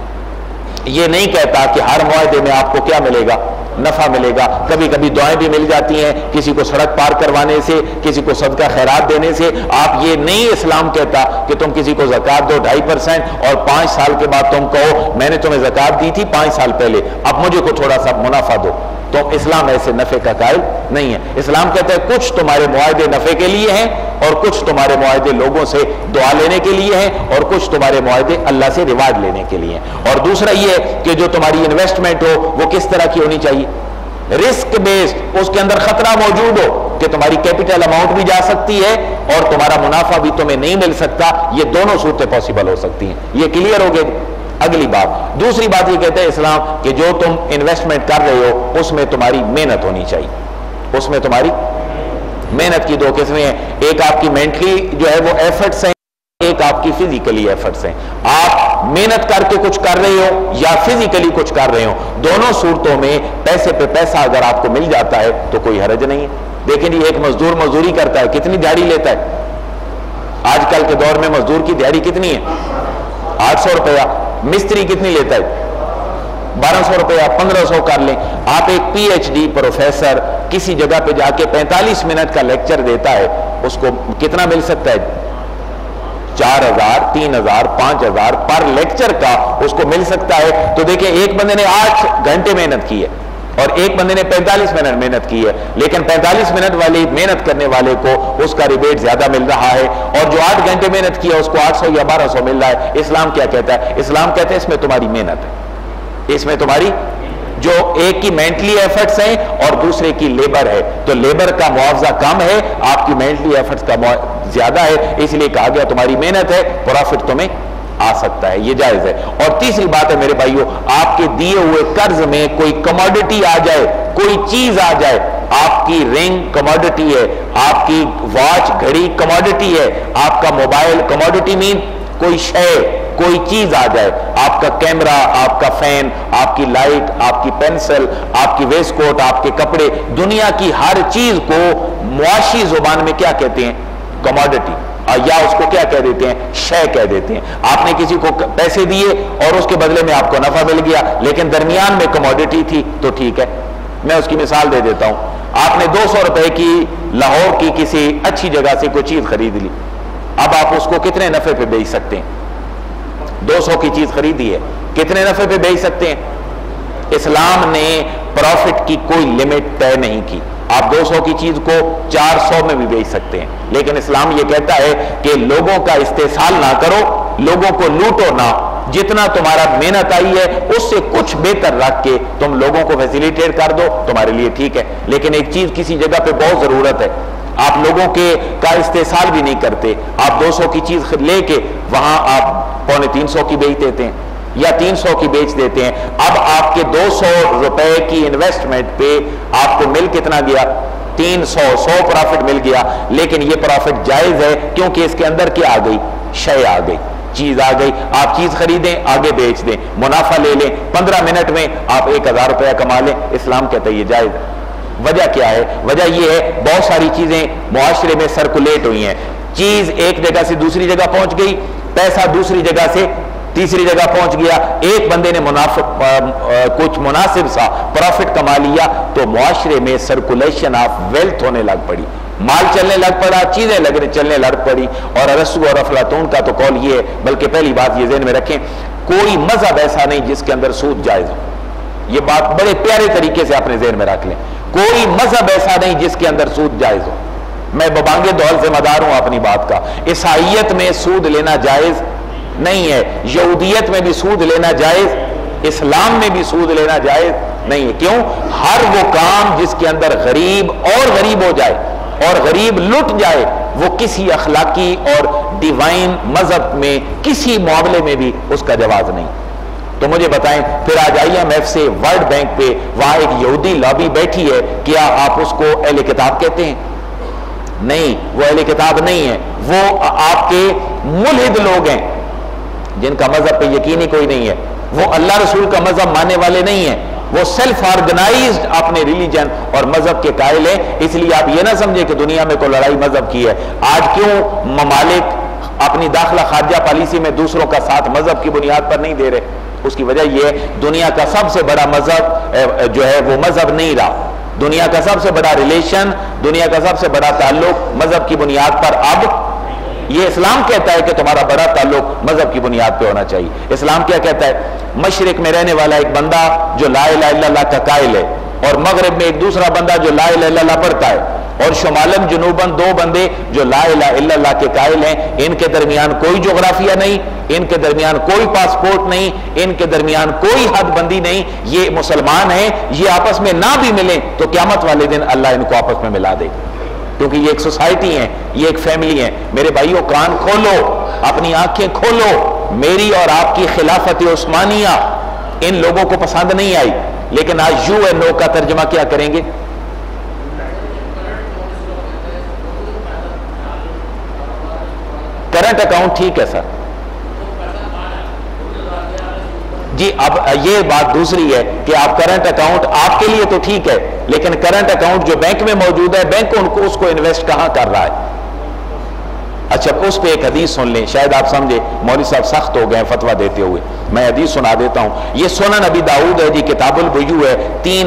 یہ نہیں کہتا کہ ہر معاہدے میں آپ کو کیا ملے گا؟ نفع ملے گا۔ کبھی کبھی دعائیں بھی مل جاتی ہیں، کسی کو سڑک پار کروانے سے، کسی کو صدقہ خیرات دینے سے۔ آپ یہ نہیں اسلام کہتا کہ تم کسی کو زکوٰۃ دو 2.5% اور 5 سال کے بعد تم کہو میں نے تمہیں زکوٰۃ دی تھی 5 سال پہلے، اب مجھے کو تھوڑا سا منافع دو۔ تو اسلام ایسے نفع کا قائل نہیں ہے۔ اسلام کہتا ہے کچھ تمہارے معاہدے نفع کے لیے ہیں اور کچھ تمہارے معاہدے لوگوں سے دعا لینے کے لیے ہیں اور کچھ تمہارے معاہدے اللہ سے ریوارڈ لینے کے لیے ہیں۔ اور دوسرا یہ ہے کہ جو تمہاری انویسٹمنٹ ہو وہ کس طرح کی ہونی چاہیے؟ رسک بیسڈ، اس کے اندر خطرہ موجود ہو۔ کہ تمہاری کیپٹل اماؤنٹ بھی جا سکتی ہے اور تمہارا منافع بھی تمہیں نہیں مل سکتا. یہ دونوں صورتیں پاسبل ہو سکتی ہیں. یہ کلیئر ہو گئے. اگلی بات, دوسری بات یہ کہتے ہیں اسلام کہ جو تم انویسٹمنٹ کر رہے ہو اس میں تمہاری محنت ہونی چاہیے. اس میں تمہاری محنت کی دو قسمیں ہیں, ایک آپ کی مینٹلی جو ہے وہ ایفرٹس ہیں, ایک آپ کی فزیکلی ایفرٹس ہیں. آپ محنت کر کے کچھ کر رہے ہو یا فزیکلی کچھ کر رہے ہو, دونوں صورتوں میں پیسے پہ پیسہ اگر آپ کو مل جاتا ہے تو کوئی حرج نہیں ہے. دیکھیں جی, ایک مزدور مزدوری کرتا ہے, کتنی دیہڑی لیتا ہے؟ آج کل کے دور میں مزدور کی دیہڑی کتنی ہے؟ 800 روپیہ. مستری کتنی لیتا ہے؟ 1200 روپیہ. 1500 کر لیں. آپ ایک پی ایچ ڈی پروفیسر کسی جگہ پہ جا کے 45 منٹ کا لیکچر دیتا ہے, اس کو کتنا مل سکتا ہے؟ 4000 3000 5000 پر لیکچر کا اس کو مل سکتا ہے. تو دیکھیں, ایک بندے نے 8 گھنٹے محنت کی ہے اور ایک بندے نے 45 منٹ محنت کی ہے, لیکن 45 منٹ والی محنت کرنے والے کو اس کا ریبیٹ زیادہ مل رہا ہے, اور جو 8 گھنٹے محنت کی ہے اس کو 800 یا 1200 مل رہا ہے. اسلام کیا کہتا ہے؟ اسلام کہتے ہیں اس میں تمہاری محنت ہے, اس میں تمہاری جو ایک کی مینٹلی ایفرٹس ہیں اور دوسرے کی لیبر ہے, تو لیبر کا معاوضہ کم ہے, آپ کی مینٹلی ایفرٹس کا زیادہ ہے, اس لیے کہا گیا تمہاری محنت ہے, پروفٹ تمہیں آ سکتا ہے, یہ جائز ہے. اور تیسری بات ہے میرے بھائیو, آپ کے دیے ہوئے قرض میں کوئی کموڈٹی آ جائے, کوئی چیز آ جائے, آپ کی رنگ کموڈٹی ہے, آپ کی واچ گھڑی کموڈٹی ہے, آپ کا موبائل کموڈٹی مین کوئی شے, کوئی چیز آ جائے, آپ کا کیمرہ, آپ کا فین, آپ کی لائٹ, آپ کی پینسل, آپ کی ویسٹ کوٹ, آپ کے کپڑے, دنیا کی ہر چیز کو معاشی زبان میں کیا کہتے ہیں؟ کموڈٹی, یا اس کو کیا کہہ دیتے ہیں؟ شے کہہ دیتے ہیں. آپ نے کسی کو پیسے دیے اور اس کے بدلے میں آپ کو نفع مل گیا, لیکن درمیان میں کموڈٹی تھی, تو ٹھیک ہے. میں اس کی مثال دے دیتا ہوں. آپ نے 200 روپے کی لاہور کی کسی اچھی جگہ سے کوئی چیز خرید لی, اب آپ اس کو کتنے نفع پہ بیچ سکتے ہیں؟ 200 کی چیز خریدی ہے, کتنے نفع پہ بیچ سکتے ہیں؟ اسلام نے پروفٹ کی کوئی لمٹ طے نہیں کی. آپ 200 کی چیز کو 400 میں بھی بیچ سکتے ہیں, لیکن اسلام یہ کہتا ہے کہ لوگوں کا استحصال نہ کرو, لوگوں کو لوٹو نہ, جتنا تمہارا محنت آئی ہے اس سے کچھ بہتر رکھ کے تم لوگوں کو فیسیلیٹیٹ کر دو, تمہارے لیے ٹھیک ہے. لیکن ایک چیز کسی جگہ پہ بہت ضرورت ہے, آپ لوگوں کے کا استحصال بھی نہیں کرتے, آپ 200 کی چیز لے کے وہاں آپ 250 کی بیچ دیتے ہیں یا 300 کی بیچ دیتے ہیں. اب آپ کے 200 روپے کی انویسٹمنٹ پہ آپ کو مل کتنا گیا؟ 300. 100 پروفٹ مل گیا, لیکن یہ پروفٹ جائز ہے کیونکہ اس کے اندر کیا آ گئی؟ شے آ گئی, چیز آ گئی. آپ چیز خریدیں, آگے بیچ دیں, منافع لے لیں, 15 منٹ میں آپ 1000 روپیہ کما لیں. اسلام کہتا ہے یہ جائز ہے. وجہ کیا ہے؟ وجہ یہ ہے بہت ساری چیزیں معاشرے میں سرکولیٹ ہوئی ہیں, چیز ایک جگہ سے دوسری جگہ پہنچ گئی, پیسہ دوسری جگہ سے تیسری جگہ پہنچ گیا, ایک بندے نے کچھ مناسب سا پروفٹ کما لیا, تو معاشرے میں سرکولیشن آف ویلتھ ہونے لگ پڑی, مال چلنے لگ پڑا, چیزیں چلنے لگ پڑی. اور ارسطو اور افلاطون کا تو قول یہ ہے, بلکہ پہلی بات یہ ذہن میں رکھیں, کوئی مذہب ایسا نہیں جس کے اندر سود جائز ہو. یہ بات بڑے پیارے طریقے سے اپنے ذہن میں رکھ لیں, کوئی مذہب ایسا نہیں جس کے اندر سود جائز ہو. میں ببانگے دول ذمہ دار ہوں اپنی بات کا. عیسائیت میں سود لینا جائز نہیں ہے, یہودیت میں بھی سود لینا جائز, اسلام میں بھی سود لینا جائز نہیں ہے. کیوں؟ ہر وہ کام جس کے اندر غریب اور غریب ہو جائے اور غریب لٹ جائے, وہ کسی اخلاقی اور ڈیوائن مذہب میں کسی معاملے میں بھی اس کا جواز نہیں. تو مجھے بتائیں, پھر آج IMF سے ورلڈ بینک پہ وہاں ایک یہودی لابی بیٹھی ہے, کیا آپ اس کو اہل کتاب کہتے ہیں؟ نہیں, وہ اہل کتاب نہیں ہے, وہ آپ کے ملحد لوگ ہیں جن کا مذہب پہ یقین ہی کوئی نہیں ہے, وہ اللہ رسول کا مذہب ماننے والے نہیں ہیں, وہ سیلف آرگنائزڈ اپنے ریلیجن اور مذہب کے قائل ہیں. اس لیے آپ یہ نہ سمجھیں کہ دنیا میں کوئی لڑائی مذہب کی ہے. آج کیوں ممالک اپنی داخلہ خارجہ پالیسی میں دوسروں کا ساتھ مذہب کی بنیاد پر نہیں دے رہے؟ اس کی وجہ یہ ہے, دنیا کا سب سے بڑا مذہب جو ہے وہ مذہب نہیں رہا. دنیا کا سب سے بڑا ریلیشن, دنیا کا سب سے بڑا تعلق مذہب کی بنیاد پر اب یہ اسلام کہتا ہے کہ تمہارا بڑا تعلق مذہب کی بنیاد پہ ہونا چاہیے. اسلام کیا کہتا ہے؟ مشرق میں رہنے والا ایک بندہ جو لا الہ الا اللہ کا قائل ہے, اور مغرب میں ایک دوسرا بندہ جو لا الہ الا اللہ پڑھتا ہے, اور شمالم جنوباً 2 بندے جو لا الہ الا اللہ کے قائل ہیں. ان کے درمیان کوئی جغرافیہ نہیں, ان کے درمیان کوئی پاسپورٹ نہیں, ان کے درمیان کوئی حد بندی نہیں. یہ مسلمان ہیں, یہ آپس میں نہ بھی ملیں تو قیامت والے دن اللہ ان کو آپس میں ملا دے. کیونکہ یہ ایک سوسائٹی ہے، یہ ایک فیملی ہے۔ میرے بھائیوں کان کھولو، اپنی آنکھیں کھولو، میری اور آپ کی خلافت عثمانیہ ان لوگوں کو پسند نہیں آئی، لیکن آج یو اینڈ نو کا ترجمہ کیا کریں گے؟ کرنٹ اکاؤنٹ ٹھیک ہے سر جی، اب یہ بات دوسری ہے کہ آپ کرنٹ اکاؤنٹ آپ کے لیے تو ٹھیک ہے، لیکن کرنٹ اکاؤنٹ جو بینک میں موجود ہے، بینک اس کو انویسٹ کہاں کر رہا ہے؟ اچھا اس پہ ایک حدیث سن لیں، شاید آپ سمجھے مولوی صاحب سخت ہو گئے فتویٰ دیتے ہوئے، میں حدیث سنا دیتا ہوں۔ یہ سنن ابی داؤد ہے جی، کتاب البیوع ہے،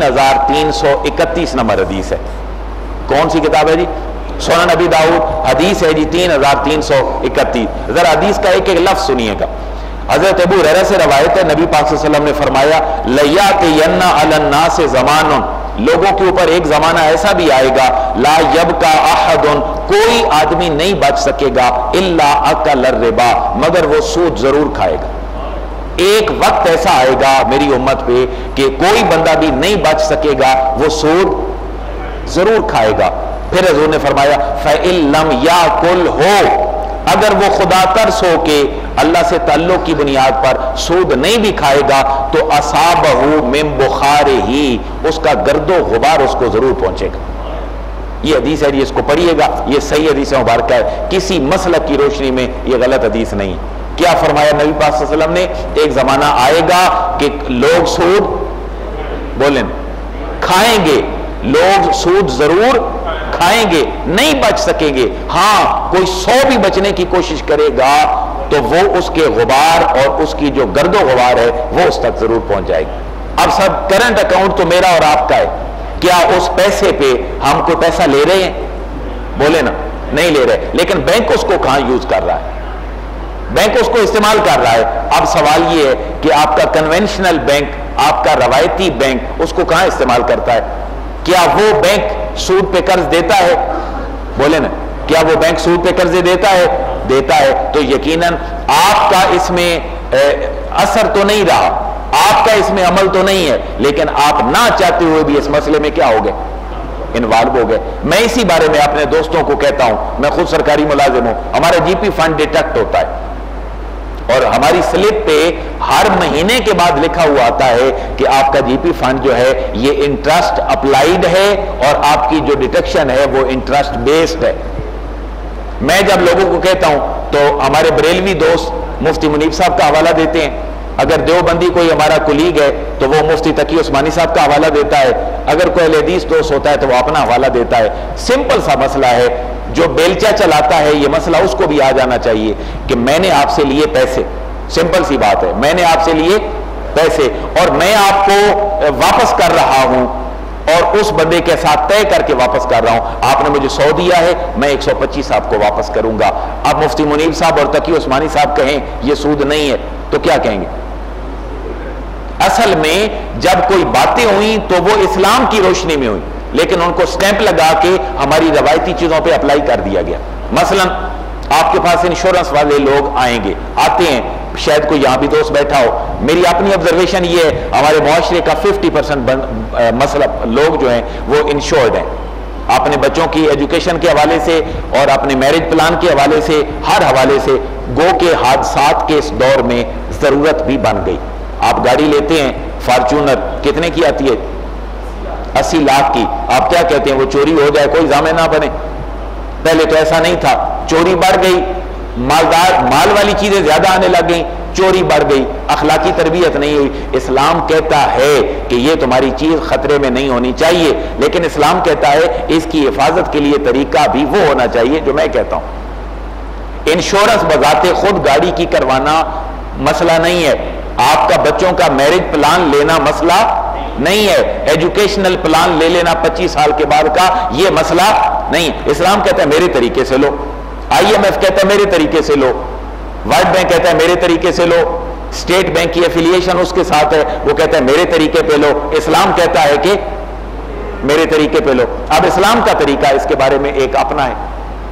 3331 نمبر حدیث ہے۔ کون سی کتاب ہے جی؟ سنن ابی داؤد، حدیث ہے جی 3331۔ ذرا حدیث کا ایک ایک لفظ سنیے گا۔ حضرت ابو ہریرہ سے روایت ہے، نبی پاک صلی اللہ علیہ وسلم نے فرمایا لَيَأْتِيَنَّ عَلَى النَّاسِ زَمَانٌ، لوگوں کے اوپر ایک زمانہ ایسا بھی آئے گا لا يَبْقَى أَحَدٌ، کوئی آدمی نہیں بچ سکے گا إِلَّا أَكَلَ الرِّبَا، مگر وہ سود ضرور کھائے گا۔ ایک وقت ایسا آئے گا میری امت پہ کہ کوئی بندہ بھی نہیں بچ سکے گا، وہ سود ضرور کھائے گا۔ پھر حضور نے فرمایا فَإِن لَمْ يَأْكُلْهُ، اگر وہ خدا ترس ہو کے اللہ سے تعلق کی بنیاد پر سود نہیں بھی کھائے گا تو اصابہ من بخارہ، اس کا گرد و غبار اس کو ضرور پہنچے گا۔ یہ حدیث ہے، اس کو پڑھیے گا، یہ صحیح حدیث مبارکہ ہے، کسی مسلک کی روشنی میں یہ غلط حدیث نہیں۔ کیا فرمایا نبی پاک صلی اللہ علیہ وسلم نے؟ ایک زمانہ آئے گا کہ لوگ سود بولیں کھائیں گے، لوگ سود ضرور کھائیں گے، نہیں بچ سکیں گے۔ ہاں کوئی 100 بھی بچنے کی کوشش کرے گا تو وہ اس کے غبار اور اس کی جو گرد و غبار ہے وہ اس تک ضرور پہنچ جائے گی۔ اب سب کرنٹ اکاؤنٹ تو میرا اور آپ کا ہے، کیا اس پیسے پہ ہم کوئی پیسہ لے رہے ہیں؟ بولے نا، نہیں لے رہے، لیکن بینک اس کو کہاں یوز کر رہا ہے؟ بینک اس کو استعمال کر رہا ہے۔ اب سوال یہ ہے کہ آپ کا کنونشنل بینک، آپ کا روایتی بینک اس کو کہاں استعمال کرتا ہے؟ کیا وہ بینک سود پہ قرض دیتا ہے؟ بولے نا، کیا وہ بینک سود پہ قرض دیتا ہے؟ دیتا ہے، تو یقیناً آپ کا اس میں اثر تو نہیں رہا، آپ کا اس میں عمل تو نہیں ہے، لیکن آپ نہ چاہتے ہوئے بھی اس مسئلے میں کیا ہو گئے؟ انوالو ہو گئے۔ میں اسی بارے میں اپنے دوستوں کو کہتا ہوں، میں خود سرکاری ملازم ہوں، ہمارا جی پی فنڈ ڈیٹیکٹ ہوتا ہے اور ہماری سلپ پہ ہر مہینے کے بعد لکھا ہوا آتا ہے کہ آپ کا جی پی فنڈ جو ہے یہ انٹرسٹ اپلائیڈ ہے اور آپ کی جو ڈیٹیکشن ہے وہ انٹرسٹ بیسڈ ہے۔ میں جب لوگوں کو کہتا ہوں تو ہمارے بریلوی دوست مفتی منیب صاحب کا حوالہ دیتے ہیں، اگر دیوبندی کوئی ہمارا کولیگ ہے تو وہ مفتی تقی عثمانی صاحب کا حوالہ دیتا ہے، اگر کوئی اہل حدیث دوست ہوتا ہے تو وہ اپنا حوالہ دیتا ہے۔ سمپل سا مسئلہ ہے، جو بیلچہ چلاتا ہے یہ مسئلہ اس کو بھی آ جانا چاہیے کہ میں نے آپ سے لیے پیسے، سمپل سی بات ہے، میں نے آپ سے لیے پیسے اور میں آپ کو واپس کر رہا ہوں اور اس بندے کے ساتھ طے کر کے واپس کر رہا ہوں، آپ نے مجھے 100 دیا ہے، میں 125 آپ کو واپس کروں گا۔ اب مفتی منیب صاحب اور تقی عثمانی صاحب کہیں یہ سود نہیں ہے تو کیا کہیں گے؟ اصل میں جب کوئی باتیں ہوئیں تو وہ اسلام کی روشنی میں ہوئی، لیکن ان کو سٹیمپ لگا کے ہماری روایتی چیزوں پہ اپلائی کر دیا گیا۔ مثلا آپ کے پاس انشورنس والے لوگ آئیں گے، آتے ہیں، شاید کوئی یہاں بھی دوست بیٹھا ہو، میری اپنی آبزرویشن یہ ہے ہمارے معاشرے کا 50% مسئلہ لوگ جو ہیں وہ انشورڈ ہیں، اپنے بچوں کی ایجوکیشن کے حوالے سے اور اپنے میرج پلان کے حوالے سے، ہر حوالے سے، گو کے حادثات کے اس دور میں ضرورت بھی بن گئی۔ آپ گاڑی لیتے ہیں فارچونر، کتنے کی آتی ہے؟ 80 لاکھ کی۔ آپ کیا کہتے ہیں وہ چوری ہو جائے کوئی ضامن نہ بنے؟ پہلے تو ایسا نہیں تھا، چوری بڑھ گئی، مال والی چیزیں زیادہ آنے لگ گئیں، چوری بڑھ گئی، اخلاقی تربیت نہیں ہوئی۔ اسلام کہتا ہے کہ یہ تمہاری چیز خطرے میں نہیں ہونی چاہیے، لیکن اسلام کہتا ہے اس کی حفاظت کے لیے طریقہ بھی وہ ہونا چاہیے جو میں کہتا ہوں۔ انشورنس بذات خود گاڑی کی کروانا مسئلہ نہیں ہے، آپ کا بچوں کا میرج پلان لینا مسئلہ نہیں ہے، ایجوکیشنل پلان لے لینا 25 سال کے بعد کا یہ مسئلہ نہیں۔ اسلام کہتا ہے میرے طریقے سے لو، آئی ایم ایف کہتا ہے میرے طریقے سے لو، ورلڈ بینک کہتا ہے میرے طریقے سے لو، اسٹیٹ بینک کی ایفیلیشن اس کے ساتھ ہے، وہ کہتا ہے میرے طریقے پہ لو۔ اسلام کہتا ہے کہ میرے طریقے پہ لو۔ اب اسلام کا طریقہ اس کے بارے میں ایک اپنا ہے،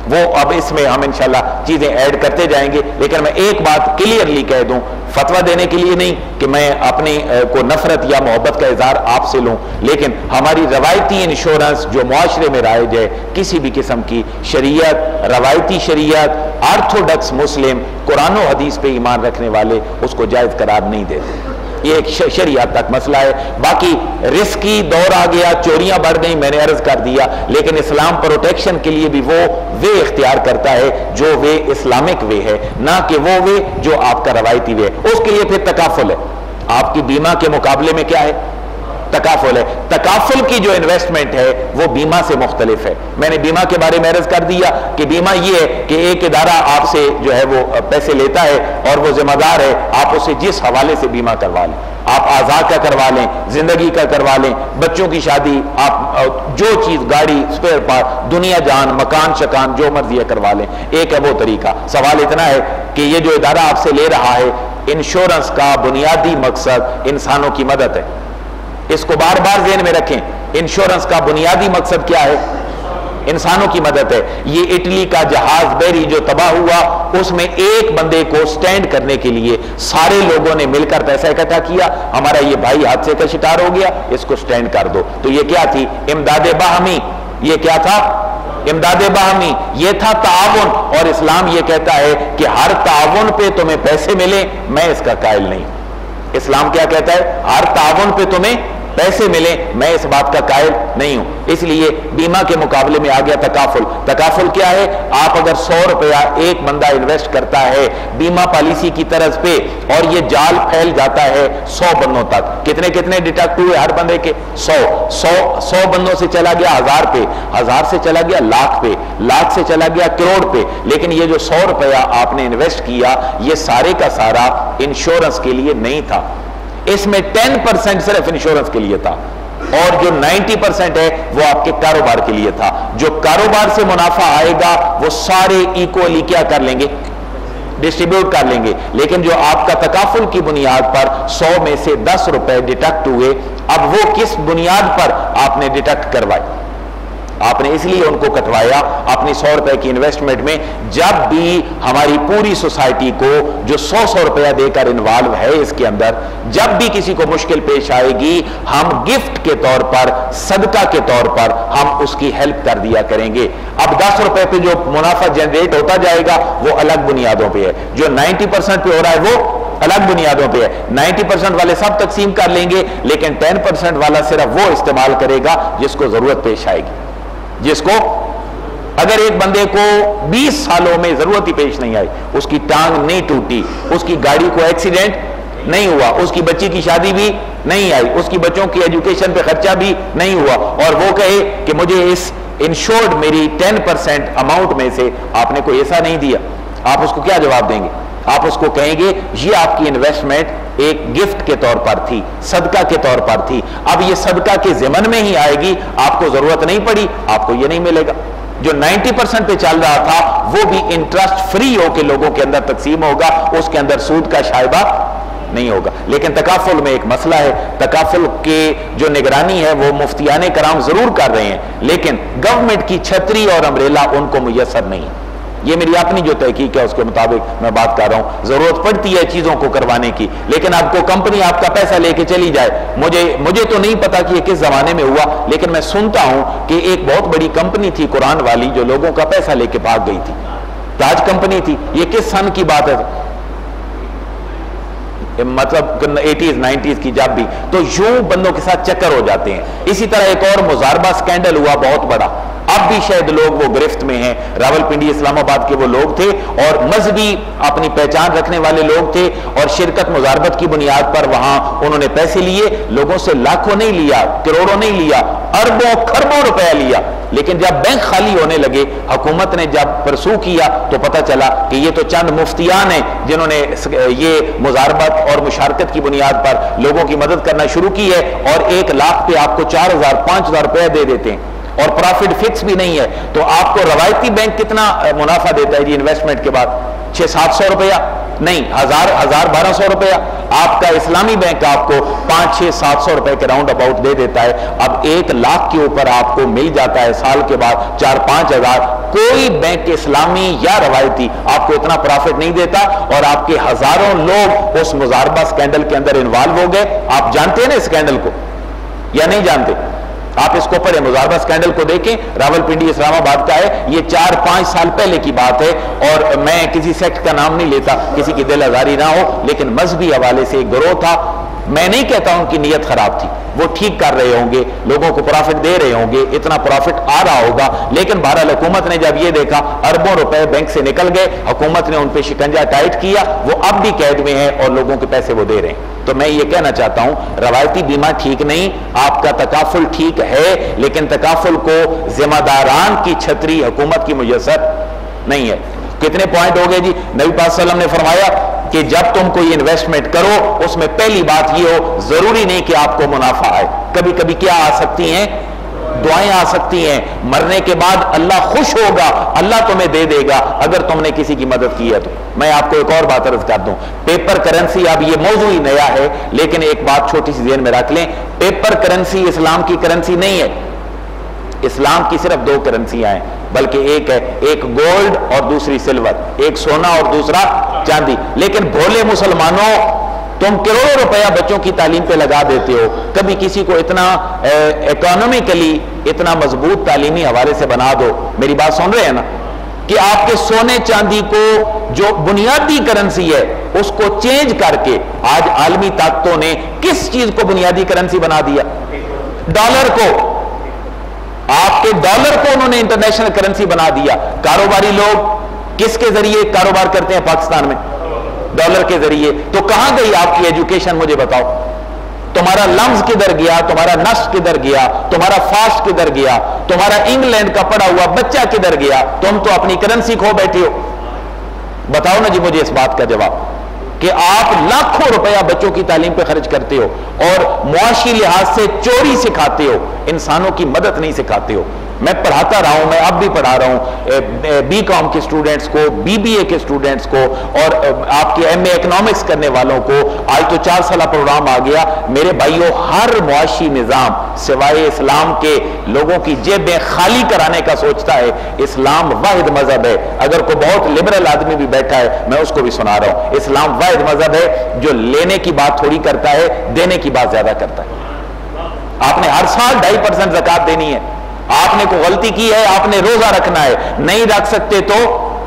وہ اب اس میں ہم انشاءاللہ چیزیں ایڈ کرتے جائیں گے، لیکن میں ایک بات کلیئرلی کہہ دوں، فتویٰ دینے کے لیے نہیں کہ میں اپنی کو نفرت یا محبت کا اظہار آپ سے لوں، لیکن ہماری روایتی انشورنس جو معاشرے میں رائج ہے، کسی بھی قسم کی شریعت، روایتی شریعت، آرتھوڈکس مسلم، قرآن و حدیث پہ ایمان رکھنے والے اس کو جائز قرار نہیں دیتے۔ یہ ایک شریعت تک مسئلہ ہے۔ باقی رسکی دور آ گیا، چوریاں بڑھ گئیں، میں نے عرض کر دیا، لیکن اسلام پروٹیکشن کے لیے بھی وہ وے اختیار کرتا ہے جو وے اسلامک وے ہے، نہ کہ وہ وے جو آپ کا روایتی وے ہے۔ اس کے لیے پھر تکافل ہے، آپ کی بیمہ کے مقابلے میں کیا ہے؟ تکافل ہے۔ تکافل کی جو انویسٹمنٹ ہے وہ بیمہ سے مختلف ہے۔ میں نے بیمہ کے بارے میں عرض کر دیا کہ بیمہ یہ ہے کہ ایک ادارہ آپ سے جو ہے وہ پیسے لیتا ہے اور وہ ذمہ دار ہے، آپ اسے جس حوالے سے بیمہ کروا لیں، آپ اعضاء کا کروا لیں، زندگی کا کروا لیں، بچوں کی شادی، آپ جو چیز، گاڑی، اسپیئر پارٹ، دنیا جان، مکان شکان، جو مرضی ہے کروا لیں۔ ایک ہے وہ طریقہ۔ سوال اتنا ہے کہ یہ جو ادارہ آپ سے لے رہا ہے، انشورنس کا بنیادی مقصد انسانوں کی مدد ہے۔ اس کو بار بار ذہن میں رکھیں، انشورنس کا بنیادی مقصد کیا ہے؟ انسانوں کی مدد ہے۔ یہ اٹلی کا جہاز بیری جو تباہ ہوا، اس میں ایک بندے کو سٹینڈ کرنے کے لیے سارے لوگوں نے مل کر پیسہ اکٹھا کیا، ہمارا یہ بھائی حادثے کا شکار ہو گیا، اس کو سٹینڈ کر دو۔ تو یہ کیا تھی؟ امداد باہمی۔ یہ کیا تھا؟ امداد باہمی۔ یہ تھا تعاون، اور اسلام یہ کہتا ہے کہ ہر تعاون پہ تمہیں پیسے ملیں، میں اس کا قائل نہیں۔ اسلام کیا کہتا ہے؟ ہر تعاون پہ تمہیں پیسے ملیں، میں اس بات کا قائل نہیں ہوں۔ اس لیے بیمہ کے مقابلے میں آ گیا تکافل۔ تکافل کیا ہے؟ آپ اگر 100 روپیہ ایک بندہ انویسٹ کرتا ہے بیمہ پالیسی کی طرز پہ، اور یہ جال پھیل جاتا ہے 100 بندوں تک، کتنے ڈیٹیکٹ ہوئے ہر بندے کے؟ 100 بندوں سے چلا گیا 1000 پہ، 1000 سے چلا گیا لاکھ پہ، لاکھ سے چلا گیا کروڑ پہ۔ لیکن یہ جو 100 روپیہ آپ نے انویسٹ کیا، یہ سارے کا سارا انشورنس کے لیے نہیں تھا، اس میں 10% صرف انشورنس کے لیے تھا، اور جو 90% ہے وہ آپ کے کاروبار کے لیے تھا۔ جو کاروبار سے منافع آئے گا وہ سارے ایکولی کیا کر لیں گے؟ ڈسٹریبیوٹ کر لیں گے۔ لیکن جو آپ کا تکافل کی بنیاد پر 100 میں سے 10 روپے ڈیٹیکٹ ہوئے، اب وہ کس بنیاد پر آپ نے ڈیٹیکٹ کروائے؟ آپ نے اس لیے ان کو کٹوایا اپنی 100 روپے کی انویسٹمنٹ میں۔ جب بھی ہماری پوری سوسائٹی کو جو 100 روپیہ دے کر انوالو ہے اس کے اندر، جب بھی کسی کو مشکل پیش آئے گی، ہم گفٹ کے طور پر، صدقہ کے طور پر ہم اس کی ہیلپ کر دیا کریں گے۔ اب 10 روپے پہ جو منافع جنریٹ ہوتا جائے گا وہ الگ بنیادوں پہ ہے، جو 90% پہ ہو رہا ہے وہ الگ بنیادوں پہ ہے۔ 90% والے سب تقسیم کر لیں گے، لیکن 10% والا صرف وہ استعمال کرے گا جس کو ضرورت پیش آئے گی، جس کو اگر ایک بندے کو 20 سالوں میں ضرورت ہی پیش نہیں آئی، اس کی ٹانگ نہیں ٹوٹی، اس کی گاڑی کو ایکسیڈنٹ نہیں ہوا، اس کی بچی کی شادی بھی نہیں آئی، اس کی بچوں کی ایجوکیشن پہ خرچہ بھی نہیں ہوا، اور وہ کہے کہ مجھے اس انشورڈ میری 10% اماؤنٹ میں سے آپ نے کوئی ایسا نہیں دیا، آپ اس کو کیا جواب دیں گے؟ آپ اس کو کہیں گے یہ آپ کی انویسٹمنٹ ایک گفٹ کے طور پر تھی، صدقہ کے طور پر تھی، اب یہ صدقہ کے ضمن میں ہی آئے گی، آپ کو ضرورت نہیں پڑی، آپ کو یہ نہیں ملے گا۔ جو 90% پہ چل رہا تھا وہ بھی انٹرسٹ فری ہو کے لوگوں کے اندر تقسیم ہوگا، اس کے اندر سود کا شائبہ نہیں ہوگا۔ لیکن تکافل میں ایک مسئلہ ہے، تکافل کے جو نگرانی ہے وہ مفتیان کرام ضرور کر رہے ہیں، لیکن گورنمنٹ کی چھتری اور امبریلا ان کو میسر نہیں ہے۔ یہ میری اپنی جو تحقیق ہے اس کے مطابق میں بات کر رہا ہوں۔ ضرورت پڑتی ہے چیزوں کو کروانے کی، لیکن آپ کو کمپنی آپ کا پیسہ لے کے چلی جائے، مجھے تو نہیں پتا کہ یہ کس زمانے میں ہوا، لیکن میں سنتا ہوں کہ ایک بہت بڑی کمپنی تھی قرآن والی جو لوگوں کا پیسہ لے کے بھاگ گئی تھی، تاج کمپنی تھی۔ یہ کس سن کی بات ہے؟ مطلب 80s 90s کی، جب بھی تو یوں بندوں کے ساتھ چکر ہو جاتے ہیں۔ اسی طرح ایک اور مزاربہ سکینڈل ہوا بہت بڑا، اب بھی شاید لوگ وہ گرفت میں ہیں۔ راول پنڈی اسلام آباد کے وہ لوگ تھے اور مذہبی اپنی پہچان رکھنے والے لوگ تھے، اور شرکت مزاربت کی بنیاد پر وہاں انہوں نے پیسے لیے، لوگوں سے لاکھوں نہیں لیا، کروڑوں نہیں لیا، اربوں کھربوں روپیہ لیا۔ لیکن جب بینک خالی ہونے لگے، حکومت نے جب پرسو کیا تو پتہ چلا کہ یہ تو چند مفتیان ہیں جنہوں نے یہ مزاربت اور مشارکت کی بنیاد پر لوگوں کی مدد کرنا شروع کی ہے، اور 1 لاکھ پہ آپ کو 4000 5000 روپیہ دے دیتے ہیں، اور پرافٹ فکس بھی نہیں ہے۔ تو آپ کو روایتی بینک کتنا منافع دیتا ہے جی انویسٹمنٹ کے بعد؟ 600-700 روپیہ، نہیں 1200 روپیہ آپ کا اسلامی بینک آپ کو 500-600-700 روپے کے راؤنڈ اباؤٹ دے دیتا ہے. اب 1 لاکھ کے اوپر آپ کو مل جاتا ہے سال کے بعد 4-5 ہزار. کوئی بینک اسلامی یا روایتی آپ کو اتنا پرافٹ نہیں دیتا, اور آپ کے ہزاروں لوگ اس مضاربہ اسکینڈل کے اندر انوالو ہو گئے. آپ جانتے ہیں نا اسکینڈل کو یا نہیں جانتے؟ آپ اس کو پڑھیں, مضاربہ اسکینڈل کو دیکھیں, راولپنڈی اسلام آباد کا ہے, یہ 4-5 سال پہلے کی بات ہے. اور میں کسی سیکٹ کا نام نہیں لیتا, کسی کی دل آزاری نہ ہو, لیکن مذہبی حوالے سے ایک گروہ تھا. میں نہیں کہتا ان کی نیت خراب تھی, وہ ٹھیک کر رہے ہوں گے, لوگوں کو پرافٹ دے رہے ہوں گے, اتنا پرافٹ آ رہا ہوگا, لیکن بہرحال حکومت نے جب یہ دیکھا اربوں روپے بینک سے نکل گئے, حکومت نے ان پہ شکنجہ ٹائٹ کیا, وہ اب بھی قید میں ہیں اور لوگوں کے پیسے وہ دے رہے ہیں. تو میں یہ کہنا چاہتا ہوں روایتی بیمہ ٹھیک نہیں, آپ کا تکافل ٹھیک ہے, لیکن تکافل کو ذمہ داران کی چھتری حکومت کی میسر نہیں ہے. کتنے پوائنٹ ہو گئے جی؟ نبی پاک صلی اللہ علیہ وسلم نے فرمایا کہ جب تم کوئی انویسٹمنٹ کرو اس میں پہلی بات یہ ہو, ضروری نہیں کہ آپ کو منافع آئے. کبھی کبھی کیا آ سکتی ہیں؟ دعائیں آ سکتی ہیں. مرنے کے بعد اللہ خوش ہوگا, اللہ تمہیں دے دے گا اگر تم نے کسی کی مدد کی ہے تو. میں آپ کو ایک اور بات عرض کر دوں, پیپر کرنسی, اب یہ موضوع ہی نیا ہے, لیکن ایک بات چھوٹی سی ذہن میں رکھ لیں, پیپر کرنسی اسلام کی کرنسی نہیں ہے. اسلام کی صرف 2 کرنسیاں ہیں, بلکہ ایک ہے, ایک گولڈ اور دوسری سلور, ایک سونا اور دوسرا چاندی. لیکن بھولے مسلمانوں, تم کروڑوں روپیہ بچوں کی تعلیم پہ لگا دیتے ہو, کبھی کسی کو اتنا اکانومیکلی اتنا مضبوط تعلیمی حوالے سے بنا دو. میری بات سن رہے ہیں نا, کہ آپ کے سونے چاندی کو جو بنیادی کرنسی ہے اس کو چینج کر کے آج عالمی طاقتوں نے کس چیز کو بنیادی کرنسی بنا دیا؟ ڈالر کو. آپ کے ڈالر کو انہوں نے انٹرنیشنل کرنسی بنا دیا. کاروباری لوگ کس کے ذریعے کاروبار کرتے ہیں پاکستان میں؟ ڈالر کے ذریعے. تو کہاں گئی آپ کی ایجوکیشن؟ مجھے بتاؤ. تمہارا لمز کدھر گیا؟ تمہارا نصف کدھر گیا؟ تمہارا فاسٹ کدھر گیا؟ تمہارا انگلینڈ کا پڑا ہوا بچہ کدھر گیا؟ تم تو اپنی کرنسی کھو بیٹھے ہو. بتاؤ نا جی مجھے اس بات کا جواب, کہ آپ لاکھوں روپیہ بچوں کی تعلیم پہ خرچ کرتے ہو اور معاشی لحاظ سے چوری سکھاتے ہو, انسانوں کی مدد نہیں سکھاتے ہو. میں پڑھاتا رہا ہوں, میں اب بھی پڑھا رہا ہوں بی کام کے اسٹوڈنٹس کو, بی بی اے کے اسٹوڈنٹس کو, اور آپ کے ایم اے اکنامکس کرنے والوں کو. آج تو 4 سالہ پروگرام آ گیا. میرے بھائیوں, ہر معاشی نظام سوائے اسلام کے لوگوں کی جیبیں خالی کرانے کا سوچتا ہے. اسلام واحد مذہب ہے. اگر کوئی بہت لبرل آدمی بھی بیٹھا ہے میں اس کو بھی سنا رہا ہوں, اسلام واحد مذہب ہے جو لینے کی بات تھوڑی کرتا ہے, دینے کی بات زیادہ کرتا ہے. آپ نے ہر سال 2.5% زکوٰۃ دینی ہے. آپ نے کوئی غلطی کی ہے, آپ نے روزہ رکھنا ہے, نہیں رکھ سکتے تو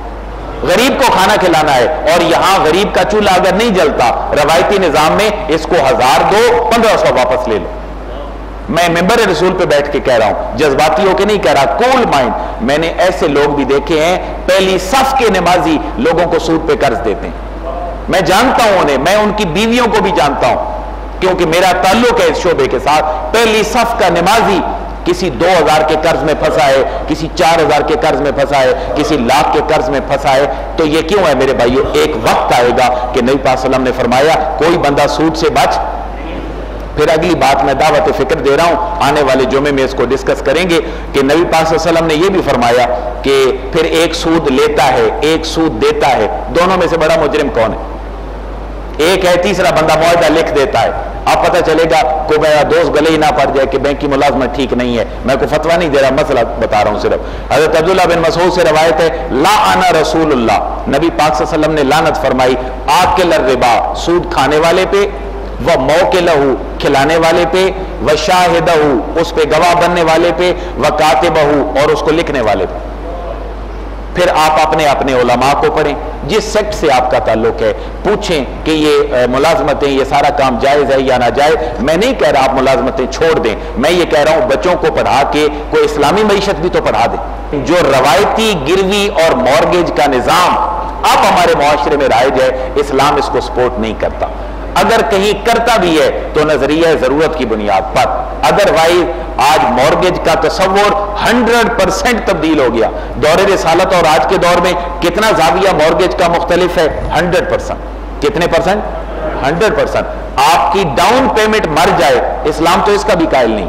غریب کو کھانا کھلانا ہے. اور یہاں غریب کا چولہا اگر نہیں جلتا روایتی نظام میں, اس کو 1000 دو, 1500 واپس لے لو. میں ممبر رسول پہ بیٹھ کے کہہ رہا ہوں, جذباتی ہو کے نہیں کہہ رہا, کول مائنڈ. میں نے ایسے لوگ بھی دیکھے ہیں پہلی صف کے نمازی لوگوں کو سود پہ قرض دیتے ہیں. میں جانتا ہوں انہیں, میں ان کی بیویوں کو بھی جانتا ہوں کیونکہ میرا تعلق ہے اس شعبے کے ساتھ. پہلی صف کا نمازی کسی 2000 کے قرض میں پھنسا ہے, کسی 4000 کے قرض میں پھنسا ہے, کسی لاکھ کے قرض میں پھنسا ہے. تو یہ کیوں ہے میرے بھائیو؟ ایک وقت آئے گا کہ نبی پاک صلی اللہ علیہ وسلم نے فرمایا کوئی بندہ سود سے بچ. پھر اگلی بات میں دعوت فکر دے رہا ہوں, آنے والے جمعے میں اس کو ڈسکس کریں گے کہ نبی پاک صلی اللہ علیہ وسلم نے یہ بھی فرمایا کہ پھر ایک سود لیتا ہے, ایک سود دیتا ہے, دونوں میں سے بڑا مجرم کون ہے؟ ایک ہے, تیسرا بندہ معاہدہ لکھ دیتا ہے. اب پتہ چلے گا کوئی میرا دوست گلے ہی نہ پڑ جائے کہ بینک کی ملازمت ٹھیک نہیں ہے. میں کوئی فتویٰ نہیں دے رہا, مسئلہ بتا رہا ہوں صرف. حضرت عبداللہ بن مسعود سے روایت ہے, لعن رسول اللہ, نبی پاک صلی اللہ علیہ وسلم نے لعنت فرمائی, آکل الربا, سود کھانے والے پہ, و موکلہ, کھلانے والے پہ, و شاہدہ, اس پہ گواہ بننے والے پہ, و کاتبہ, اور اس کو لکھنے والے پہ. پھر آپ اپنے اپنے علماء کو پڑھیں, جس سیکٹ سے آپ کا تعلق ہے, پوچھیں کہ یہ ملازمتیں, یہ سارا کام جائز ہے یا ناجائز. میں نہیں کہہ رہا آپ ملازمتیں چھوڑ دیں, میں یہ کہہ رہا ہوں بچوں کو پڑھا کے کوئی اسلامی معیشت بھی تو پڑھا دیں. جو روایتی گروی اور مورگیج کا نظام اب ہمارے معاشرے میں رائج ہے, اسلام اس کو سپورٹ نہیں کرتا. اگر کہیں کرتا بھی ہے تو نظریہ ضرورت کی بنیاد پر. ادروائز آج مورگیج کا تصور 100% تبدیل ہو گیا. دور رسالت اور آج کے دور میں کتنا زاویہ مورگیج کا مختلف ہے؟ 100%. کتنے پرسنٹ؟ 100%. آپ کی ڈاؤن پیمنٹ مر جائے, اسلام تو اس کا بھی قائل نہیں.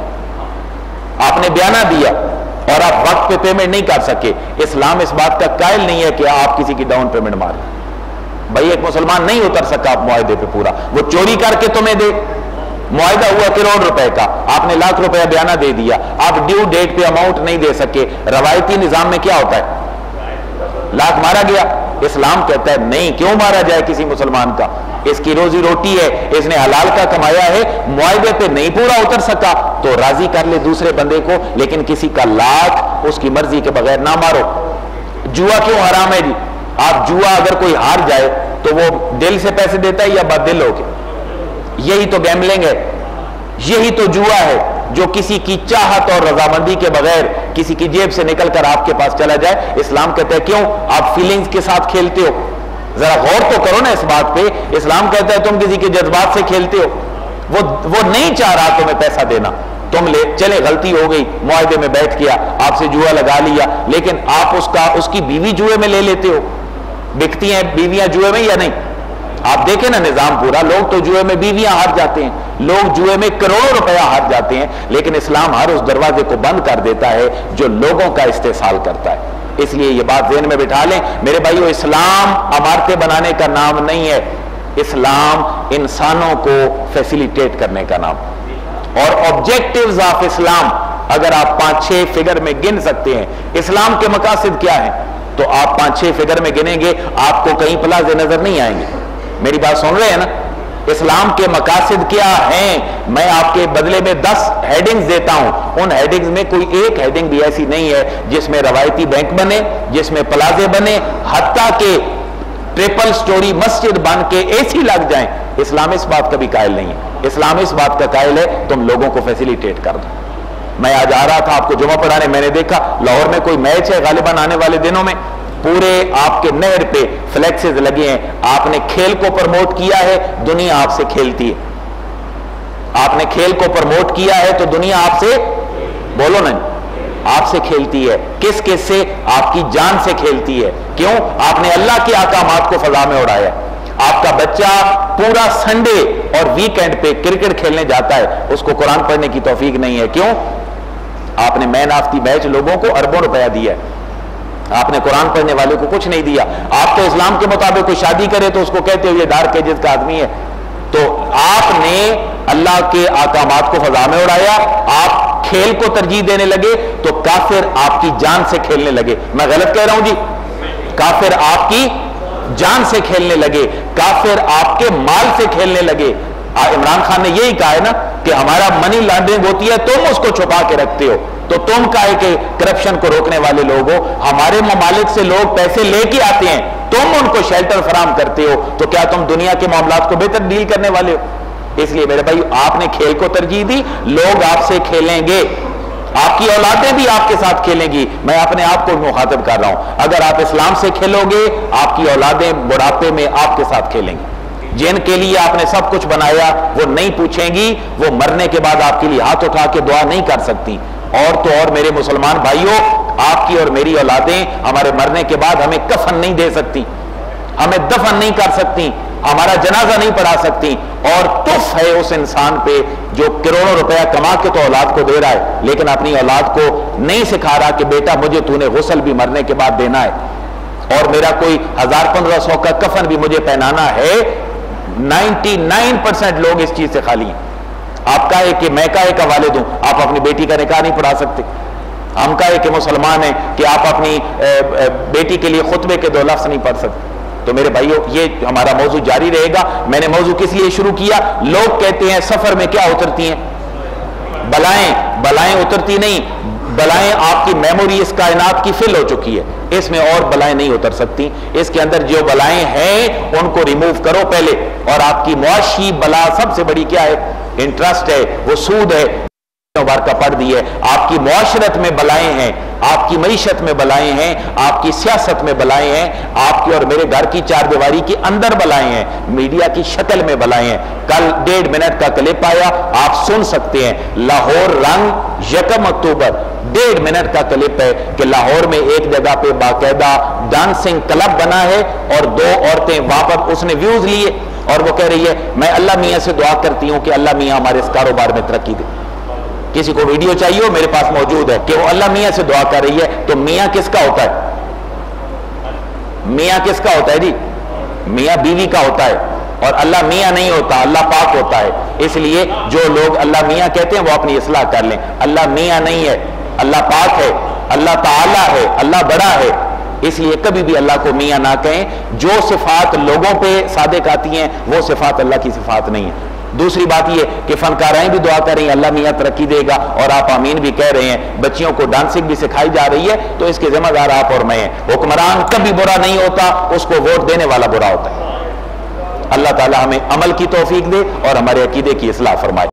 آپ نے بیانہ دیا اور آپ وقت پہ پیمنٹ نہیں کر سکے, اسلام اس بات کا قائل نہیں ہے کہ آپ کسی کی ڈاؤن پیمنٹ ماریں. بھائی ایک مسلمان نہیں اتر سکا معاہدے پہ پورا، وہ چوری کر کے تمہیں دے، معاہدہ ہوا کروڑ روپے کا، آپ نے لاکھ روپے بیانہ دے دیا، آپ ڈیو ڈیٹ پہ اماؤنٹ نہیں دے سکے، روایتی نظام میں کیا ہوتا ہے؟ لاکھ مارا گیا۔ اسلام کہتا ہے نہیں، کیوں مارا جائے کسی مسلمان کا؟ اس کی روزی روٹی ہے، اس نے حلال کا کمایا ہے، معاہدے پہ نہیں پورا اتر سکا تو راضی کر لے دوسرے بندے کو، لیکن کسی کا لاکھ اس کی مرضی کے بغیر نہ مارو۔ جوا کیوں حرام ہے جی؟ آپ جوا اگر کوئی ہار جائے تو وہ دل سے پیسے دیتا ہے یا بد دل ہو کے؟ یہی تو گیملنگ ہے، یہی تو جوا ہے جو کسی کی چاہت اور رضامندی کے بغیر کسی کی جیب سے نکل کر آپ کے پاس چلا جائے۔ اسلام کہتا ہے کیوں آپ فیلنگز کے ساتھ کھیلتے ہو؟ ذرا غور تو کرو نا اس بات پہ۔ اسلام کہتا ہے تم کسی کے جذبات سے کھیلتے ہو، وہ نہیں چاہ رہا تمہیں پیسہ دینا، تم لے چلے غلطی ہو گئی، معاہدے میں بیٹھ گیا، آپ سے جوا لگا لیا، لیکن آپ اس کی بیوی جوئے میں لے لیتے ہو۔ بکتی ہیں بیویاں جوئے میں یا نہیں؟ آپ دیکھیں نا نظام پورا، لوگ تو جوئے میں بیویاں ہار جاتے ہیں، لوگ جوئے میں کروڑوں روپیہ ہار جاتے ہیں، لیکن اسلام ہر اس دروازے کو بند کر دیتا ہے جو لوگوں کا استحصال کرتا ہے۔ اس لیے یہ بات ذہن میں بٹھا لیں میرے بھائیو، اسلام عمارتیں بنانے کا نام نہیں ہے، اسلام انسانوں کو فیسیلیٹیٹ کرنے کا نام۔ اور آبجیکٹیوز آف اسلام اگر آپ 5-6 فگر میں گن سکتے ہیں اسلام کے مقاصد کیا ہیں تو آپ 5-6 فگر میں گنیں گے، آپ کو کہیں پلازے نظر نہیں آئیں گے۔ میری بات سن رہے ہیں نا؟ اسلام کے مقاصد کیا ہیں؟ میں آپ کے بدلے میں 10 ہیڈنگز دیتا ہوں، ان ہیڈنگز میں کوئی ایک ہیڈنگ بھی ایسی نہیں ہے جس میں روایتی بینک بنے، جس میں پلازے بنے، حتیٰ کہ ٹرپل سٹوری مسجد بن کے اے سی لگ جائیں۔ اسلام اس بات کا بھی قائل نہیں ہے، اسلام اس بات کا قائل ہے تم لوگوں کو فیسیلیٹیٹ کر دو۔ میں آج آ رہا تھا آپ کو جمعہ پڑھانے، میں نے دیکھا لاہور میں کوئی میچ ہے غالباً آنے والے دنوں میں، پورے آپ کے نہر پہ فلیکسز لگے ہیں، آپ نے کھیل کو پروموٹ کیا ہے، دنیا آپ سے کھیلتی ہے۔ آپ نے کھیل کو پروموٹ کیا ہے تو دنیا آپ سے، بولو نا، آپ سے کھیلتی ہے۔ کس سے؟ آپ کی جان سے کھیلتی ہے۔ کیوں؟ آپ نے اللہ کے احکامات کو فضا میں اڑایا۔ آپ کا بچہ پورا سنڈے اور ویکینڈ پہ کرکٹ کھیلنے جاتا ہے، اس کو قرآن پڑھنے کی توفیق نہیں ہے۔ کیوں؟ آپ نے مین آف دی میچ لوگوں کو اربوں روپیہ دیا ہے، آپ نے قرآن پڑھنے والے کو کچھ نہیں دیا۔ آپ تو اسلام کے مطابق کوئی شادی کرے تو اس کو کہتے ہو یہ ڈارک ایجز کا آدمی ہے۔ تو آپ نے اللہ کے احکامات کو فضا میں اڑایا، آپ کھیل کو ترجیح دینے لگے تو کافر آپ کی جان سے کھیلنے لگے۔ میں غلط کہہ رہا ہوں جی؟ کافر آپ کی جان سے کھیلنے لگے، کافر آپ کے مال سے کھیلنے لگے۔ عمران خان نے یہی کہا ہے نا کہ ہمارا منی لانڈرنگ ہوتی ہے، تم اس کو چھپا کے رکھتے ہو، تو تم کہے کہ کرپشن کو روکنے والے لوگ ہو۔ ہمارے ممالک سے لوگ پیسے لے کے آتے ہیں، تم ان کو شیلٹر فراہم کرتے ہو، تو کیا تم دنیا کے معاملات کو بہتر ڈیل کرنے والے ہو؟ اس لیے میرے بھائی آپ نے کھیل کو ترجیح دی، لوگ آپ سے کھیلیں گے، آپ کی اولادیں بھی آپ کے ساتھ کھیلیں گی۔ میں اپنے آپ کو مخاطب کر رہا ہوں، اگر آپ اسلام سے کھیلو گے آپ کی اولادیں بڑھاپے میں آپ کے ساتھ کھیلیں گی۔ جن کے لیے آپ نے سب کچھ بنایا وہ نہیں پوچھیں گی، وہ مرنے کے بعد آپ کے لیے ہاتھ اٹھا کے دعا نہیں کر سکتی۔ اور تو اور میرے مسلمان بھائیوں، آپ کی اور میری اولادیں ہمارے مرنے کے بعد ہمیں کفن نہیں دے سکتی، ہمیں دفن نہیں کر سکتی، ہمارا جنازہ نہیں پڑھا سکتی۔ اور تف ہے اس انسان پہ جو کروڑوں روپیہ کما کے تو اولاد کو دے رہا ہے، لیکن اپنی اولاد کو نہیں سکھا رہا کہ بیٹا مجھے تو نے غسل بھی مرنے کے بعد دینا ہے، اور میرا کوئی 1000-1500 کا کفن بھی مجھے پہنانا ہے۔ 99% لوگ اس چیز سے خالی ہیں۔ آپ کہے کہ میں کہے کا والد ہوں، آپ اپنی بیٹی کا نکاح نہیں پڑھا سکتے۔ ہم کہے کہ مسلمان ہیں کہ آپ اپنی بیٹی کے لیے خطبے کے 2 لفظ نہیں پڑھ سکتے۔ تو میرے بھائیوں یہ ہمارا موضوع جاری رہے گا۔ میں نے موضوع کس لیے شروع کیا؟ لوگ کہتے ہیں سفر میں کیا اترتی ہیں؟ بلائیں اترتی نہیں، بلائیں آپ کی میموری اس کائنات کی فل ہو چکی ہے، اس میں اور بلائیں نہیں اتر سکتی۔ اس کے اندر جو بلائیں ہیں ان کو ریموو کرو پہلے۔ اور آپ کی معاشی بلا سب سے بڑی کیا ہے؟ انٹرسٹ ہے، وہ سود ہے۔ بار کا پڑھ دی ہے، آپ کی معاشرت میں بلائیں ہیں، آپ کی معیشت میں بلائیں ہیں، آپ کی سیاست میں بلائیں ہیں، آپ کی اور میرے گھر کی 4 دیواری کے اندر بلائیں ہیں، میڈیا کی شکل میں بلائیں ہیں۔ کل 1.5 منٹ کا کلپ آیا، آپ سن سکتے ہیں۔ لاہور رنگ 1 اکتوبر 1.5 منٹ کا کلپ ہے کہ لاہور میں ایک جگہ پہ باقاعدہ ڈانسنگ کلب بنا ہے اور 2 عورتیں وہاں پر، اس نے ویوز لیے اور وہ کہہ رہی ہے میں اللہ میاں سے دعا کرتی ہوں کہ اللہ میاں ہمارے اس کاروبار میں ترقی دے۔ کسی کو ویڈیو چاہیے ہو میرے پاس موجود ہے کہ وہ اللہ میاں سے دعا کر رہی ہے۔ تو میاں کس کا ہوتا ہے؟ میاں کس کا ہوتا ہے جی؟ میاں بیوی کا ہوتا ہے، اور اللہ میاں نہیں ہوتا، اللہ پاک ہوتا ہے. اس لیے جو لوگ اللہ میاں کہتے ہیں وہ اپنی اصلاح کر لیں. اللہ میاں نہیں ہے، اللہ پاک ہے، اللہ تعالی ہے، اللہ بڑا ہے. اس لیے کبھی بھی اللہ کو میاں نہ کہیں. جو صفات لوگوں پہ صادق آتی ہیں وہ صفات اللہ کی صفات نہیں ہیں. دوسری بات یہ کہ فنکارائیں بھی دعا کر رہی ہیں اللہ میاں ترقی دے گا، اور آپ آمین بھی کہہ رہے ہیں. بچیوں کو ڈانسنگ بھی سکھائی جا رہی ہے، تو اس کے ذمہ دار آپ اور میں ہیں. حکمران کبھی برا نہیں ہوتا، اس کو ووٹ دینے والا برا ہوتا ہے. اللہ تعالی ہمیں عمل کی توفیق دے اور ہمارے عقیدے کی اصلاح فرمائے.